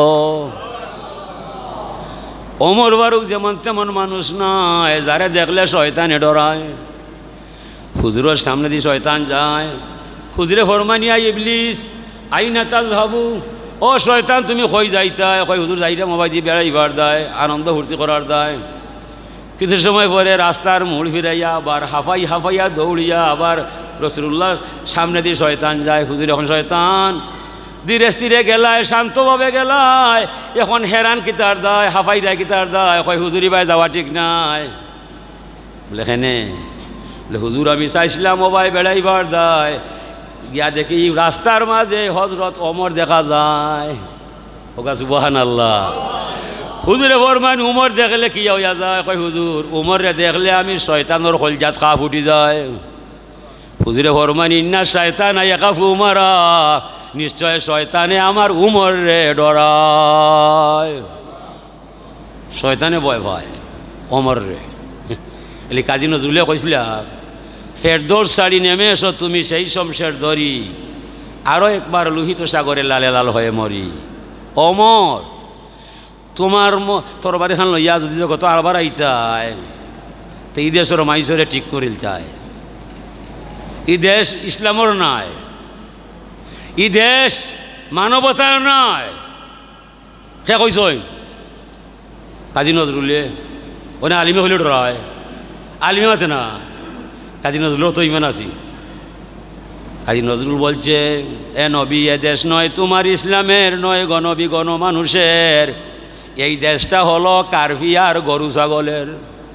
S1: ওমর ফারুক যেমন তেমন মানুষ নয়, যারে দেখলে শয়তানে ডরায়। হুজুরের সামনে দিয়ে শয়তান যায়, হুজুরে ফরমানিয়া ইবলিস আইনা তাযহাবু, ও শয়তান তুমি কই যাইতায়? কই হুজুর যাইটা মোবাইল দিয়ে বেড়াইবার দেয়, আনন্দ ফুর্তি করার দেয়। কিছু সময় পরে রাস্তার মোড় ফিরাইয়া আবার হাফাইয়া দৌড়িয়া আবার রাসূলুল্লাহর সামনে দিয়ে শয়তান যায়। হুজুর এখন শয়তান ধীরে স্থিরে গেলায়, শান্তভাবে গেলায়, এখন হেরান কিতার দেয়, হাফাইরা কিতার দেয়, কয় হুজুরি ভাই যাওয়া ঠিক নাই। বলে হেনে, বলে হুজুর আমি চাইছিলাম মোবাইল বেড়াইবার দেয়, গিয়া দেখি রাস্তার মাঝে হযরত ওমর দেখা যায়। ওকা সুবহানাল্লাহ। হুজুরে ফরমান উমর দেখলে কি হইয়া যায়? কয় হুজুর উমরে দেখলে আমি শয়তানোর কলজাত কাঁপ উঠি যায়। হুজুরে ফরমান ইন্না শয়তান ইয়াকাফু উমারা, নিশ্চয় শয়তানে আমার উমর রে ডরায়। শয়তানে ভয় পায় ওমর রে। এলি কাজী নজরুলে কইছিলা ফেরদৌস ছাড়ি নেমে এসো তুমি সেই শমশের ধরি, আরও একবার লোহিত সাগরে লালে লাল হয়ে মরি। ওমর তোমার তরবারি খান লইয়া যদি জগত আরবার আইতায়, তো এই দেশের মাইসরে ঠিক করিল চায়। ই দেশ ইসলামর নয়, ই দেশ মানবতার নয়। সে কইস কাজী নজরুলে ওনে আলিমে হইলে ডরায়, আলিমে মাতে না। কাজী নজরুলও তো ইমান আছি। কাজী নজরুল বলছে এ নবী এ দেশ নয় তোমার ইসলামের, নয় গণবী গণ মানুষের, এই দেশটা হলো কার্ভি আর গরু ছাগলের।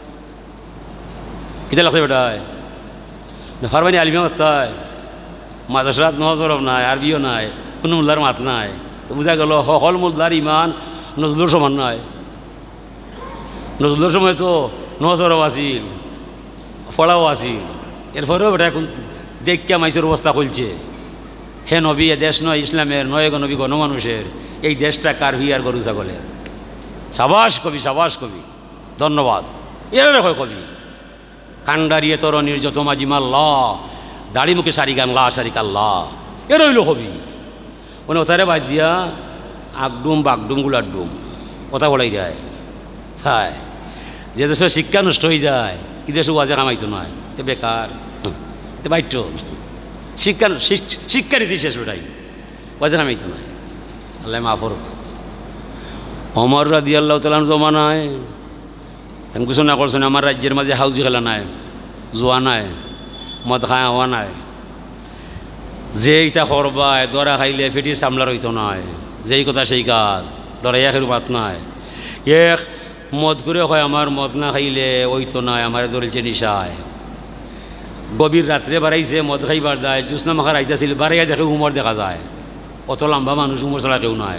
S1: কিতা লাগছে বেটায় ফারমানি আলিমে মাত্তায়, মাদ্রাসাত নহজরব নাই, আরবিও নাই, কোনো মোল্লার মাত নাই। তো বুঝা গেল সকল মোল্লার ইমান নজরুলের সমান নয়। নজরুলের সময় তো নহজরব আছিল, ফড়াও আছিল, এরপরেও বেটা এখন দেখা মাইসের অবস্থা খুলছে। হে নবী এ দেশ নয় ইসলামের, নয় নবী গণমানুষের, এই দেশটা কার্ভি আর গরু ছাগলের। সাবাস কবি, সাবাস কবি, ধন্যবাদ। এর হয় কবি কান্ডারিয়ে তোর নির্যত মাজিমাল্লা, দাড়ি মুখে সারি গান লা সারি কাল্লা, এর হইল কবি। মানে ওতারে বাদ দিয়া আগডুম বাগডুম গুলাডুম কথা বলাই যায়। হ্যাঁ, যে দেশের শিক্ষা নষ্ট হয়ে যায়, এ দেশে ওয়াজে কামাইতো নয়, তে বেকার, তে বাইট শিক্ষানীতি শেষ ওটাই, ওয়াজে কামাইতো নয়। আল্লাহ মাফর। ওমর রাদিয়াল্লাহু তাআলা জমানায় তেমন কিছু না করছেন। আমার রাজ্যের মাঝে হাউজি খেলা নাই, জোয়া নাই, মদ খায় হওয়া নাই। যে ইটা করবায় দরা খাইলে ফেটি সামলার হইতো নয়, যেই কথা সেই কাজ, ডরাইয়া খেরু মাত নাই। এক মদ করে হয় আমার মদ না খাইলে ওইতো নয়, আমার ধরেছে নিশায়। গভীর রাত্রে বাড়াইছে মদ খাইবার যায়, জ্যোৎস্না মাখার আইতাছিল, বাড়াইয়া দেখে উমর দেখা যায়। অত লম্বা মানুষ, উমর ছাড়া কেউ নয়।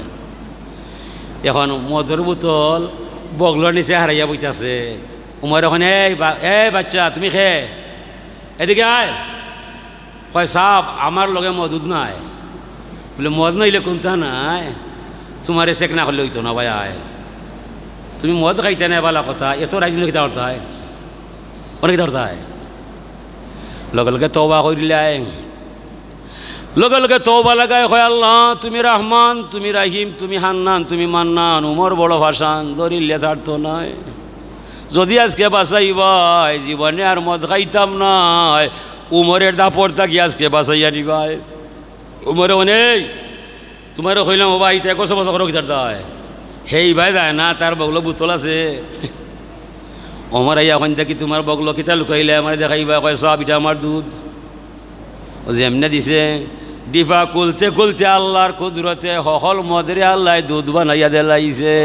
S1: এখন মদের বোতল বগলার নিচে হারাইয়া বইতাছে। উমর এখন এই বাচ্চা তুমি খে এদিকে আয়। কয় সাপ আমার লগে মদুদ নাই। বলে মদ নইলে কোনটা নাই, তোমার চেক না করলে হইতো না ভাই। আয় তুমি মদ খাইতে নাই বালা কথা, এত রাইজুলে কিতা করতে হয়, অনেক কিতা করতে হয়। লগে লগে তওবা করিলে, লগে লগে তওবা লাগায় কয় আল্লাহ তুমি রহমান, তুমি রাহিম, তুমি হান্নান, তুমি মান্নান। উমর বড় ভাষান ধরিলে ছাড়তো নাই। যদি আজকে বাঁচাইবাই জীবনে আর মদ খাইতাম নাই, উমরের দাপড় থাকি আজকে বাঁচাইয়া নিবাই। উমরে অনেক তোমারও কইলাম ও ভাই একশো বছর করো কিতার দেয়, সেই ভাই যায় না, তার বগলো বোতল আছে। ওমর আইয়া এখন দেখি তোমার বগলো কিতা লুকাইলে আমার দেখাইবা। কয় সব এটা আমার দুধ, ও যেমনে দিছে ডিফা কুলতে কুলতে আল্লাহর কুদরতে হল মদরে আল্লাহ দুধ বানাইয়া দেলাইছে।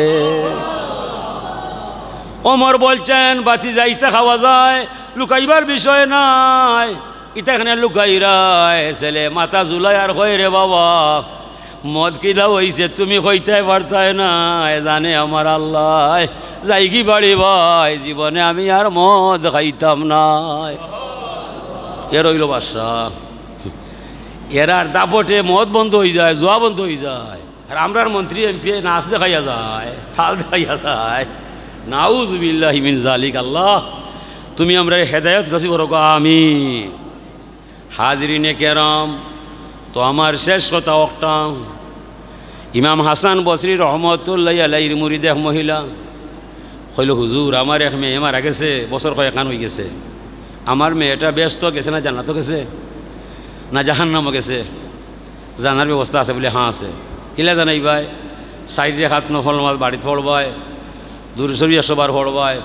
S1: ওমর বলছেন বাতি যাইতে খাওয়া যায়, লুকাইবার বিষয় নাই, ইটা এখানে লুকাই রায় ছেলে মাথা জুলাই আর কয় রে বাবা মদ কিনা হইছে তুমি কইতে পারতাই না, জানে আমার আল্লাহ যাই কি বাড়ি ভাই জীবনে আমি আর মদ খাইতাম না। এর হইল বাসা, এরার দাপটে মদ বন্ধ হয়ে যায়, জোয়া বন্ধ হয়ে যায়, আর আমরার মন্ত্রী এমপি নাচ দেখাইয়া যায়, থাল দেখাইয়া যায়। নাউযুবিল্লাহি মিন যালিক। আল্লাহ তুমি আমরা হেদায়েত নসিব করো আমিন। হাজরিনে কেরাম, তো আমার শেষ কথা একটা, ইমাম হাসান বসরি রহমতুল্লাহ আলাইহির মুরিদ এক মহিলা কইল হুজুর আমার এক মেয়ে মারা গেছে, বছর কয়েকখান হয়ে গেছে, আমার মেয়েটা ব্যস্ত গেছে না জান্নাতও গেছে না জাহান্নামও গেছে, জানার ব্যবস্থা আছে বলে হ্যাঁ আছে। কিলা জানাই ভাই সাইডে হাত নফল নামাজ বাড়িতে পড়বায়, দূরসরি 100 বার পড়বায়,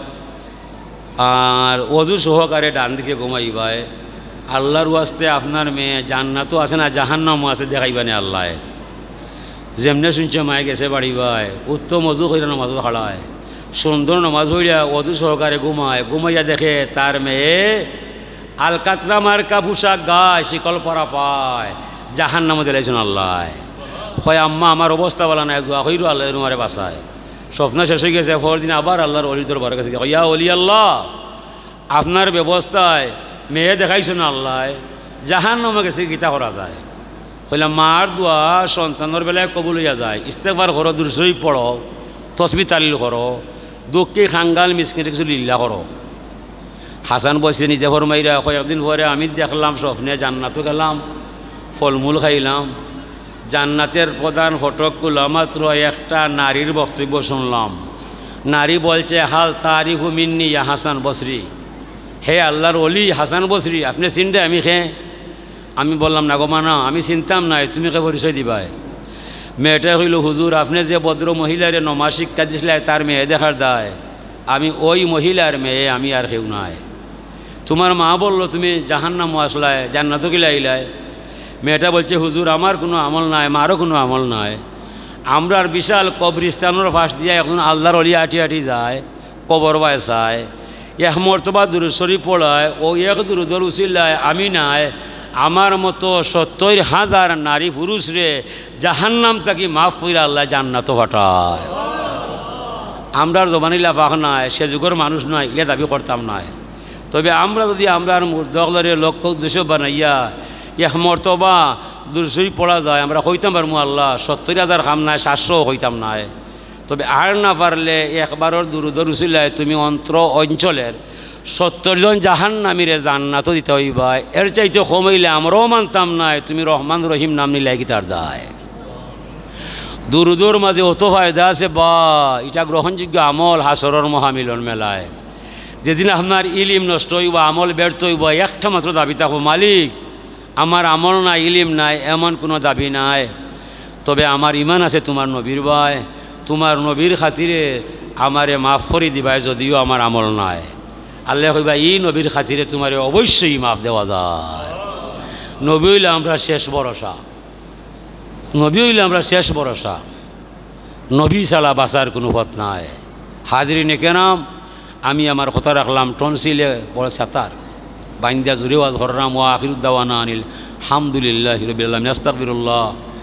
S1: আর অজু সহকারে ডান দিকে ঘুমাইবায়। আল্লাহর ওয়াস্তে আপনার মেয়ে জান্নাতও আছে না জাহান্নামও আছে দেখাইবানে আল্লাহ। যেমনে শুনছে মায়ে গেছে বাড়ি ভাই, উত্তম অজু কইরা নামাজ হাড়ায়, সুন্দর নামাজ হইয়া অজু সহকারে ঘুমায়, ঘুমাইয়া দেখে তার মেয়ে আলকাতরা মার্কা পোশাক গায়, শিকল পরা পায়, জাহান্নামে দিলাইছেন আল্লাহ। কয় আম্মা আমার অবস্থা বলা নাই, দোয়া কইরো আল্লাহ তোমারে বাঁচায়। স্বপ্ন শেষ হয়ে গেছে, পরদিন আবার আল্লাহর অলির দরবারের কাছে ইয়া অলি আল্লাহ আপনার ব্যবস্থায় মেয়ে দেখাইছেন আল্লাহ, জাহান্নামে গেছে গীতা করা যায়। কইলাম মার দোয়া সন্তানের বেলায় কবুল হইয়া যায়, ইস্তেগফার করো, দুরূদ পড়ো, তসবিহ তাহলিল করো, দুঃখী খাঙ্গাল মিসকিন কিছু লিল্লা করো। হাসান বসরি নিজে ফরমাইরা কয়েকদিন পরে আমি দেখলাম স্বপ্নে জান্নাতও গেলাম, ফলমূল খাইলাম, জান্নাতের প্রধান ফটক খুলা মাত্র একটা নারীর বক্তব্য শুনলাম। নারী বলছে হাল তারিফু মিন্নি ইয়া হাসান বসরি, হে আল্লাহর অলি হাসান বসরি আপনি চিনতে আমি আমি বললাম না গো মানা আমি চিনতাম নাই, তুমি কে পরিচয় দিবাই। মেয়েটা কইল হুজুর আপনি যে ভদ্র মহিলারে নমাজ শিক্ষা দিছিলে তার মেয়ে দেখার দায়, আমি ওই মহিলার মেয়ে, আমি আর কেউ নাই। তোমার মা বললো তুমি জাহান্নামও আসলায়, জান্নাতও গিলাইলায়। মেয়েটা বলছে হুজুর আমার কোনো আমল নাই, মারও কোনো আমল নাই, আমরার বিশাল কবরিস্তানের পাশ দিয়ে এখন আল্লাহর অলি আটি আটি যায়, কবর বায় চায়, এক মর্তবা দুরূদ শরীফ পড়ায়, ও এক দুরূদের উসিলায় আমি নাই, আমার মতো 70,000 নারী পুরুষ রে জাহান্নাম তাকে মাফ কইরা আল্লাহ জান্নাত ফাটায়। আমরার জবানিলা পাক নাই, সে যুগের মানুষ নয়, এ দাবি করতাম নাই। তবে আমরা যদি আমরার মুর্দগলরে লক্ষ্য উদ্দেশ্য বানাইয়া এক মর্তবা দুরূদ শরীফ পড়া যায়, আমরা হইতাম পারমু আল্লাহ 70,000 কাম নাই, 700 হইতাম নাই। তবে আর না পারলে একবারের দুরূদের উসিলায় তুমি অঞ্চলের 70 জন জাহান্নামীরে জান্নাতও দিতে হইবা, এর চাইতে কম হইলে আমরাও মানতাম নাই, তুমি রহমান রহিম নাম নিলে কি তার দায়। দুরূদের মাঝে অত ফায়দা আছে বা এটা গ্রহণযোগ্য আমল হাসরের মহামিলন মেলায়। যেদিন আপনার ইলিম নষ্ট হইব, আমল ব্যর্থ হইব, একটা মাত্র দাবি থাকবো মালিক আমার আমল নাই, ইলিম নাই, এমন কোনো দাবি নাই। তবে আমার ইমান আছে তোমার নবীর ভাই, তোমার নবীর খাতিরে আমারে মাফ করে দিবাই যদিও আমার আমল নাই। আল্লাহ কইবা ই নবীর খাতিরে তোমারে অবশ্যই মাফ দেওয়া যায়। নবী হইলে আমরা শেষ ভরসা, নবী হইলে আমরা শেষ ভরসা, নবী ছাড়া বাঁচার কোনো পথ নাই। হাজরিনে কেরাম, আমি আমার কথা রাখলাম টনসিলে বড় সাঁতার বাইন্দা জুড়ে ওয়াজ করলাম। ওয়া আখিরুদ দাওয়ানা আনিল হামদুলিল্লাহি রাব্বিল আলামিন। আস্তাগফিরুল্লাহ।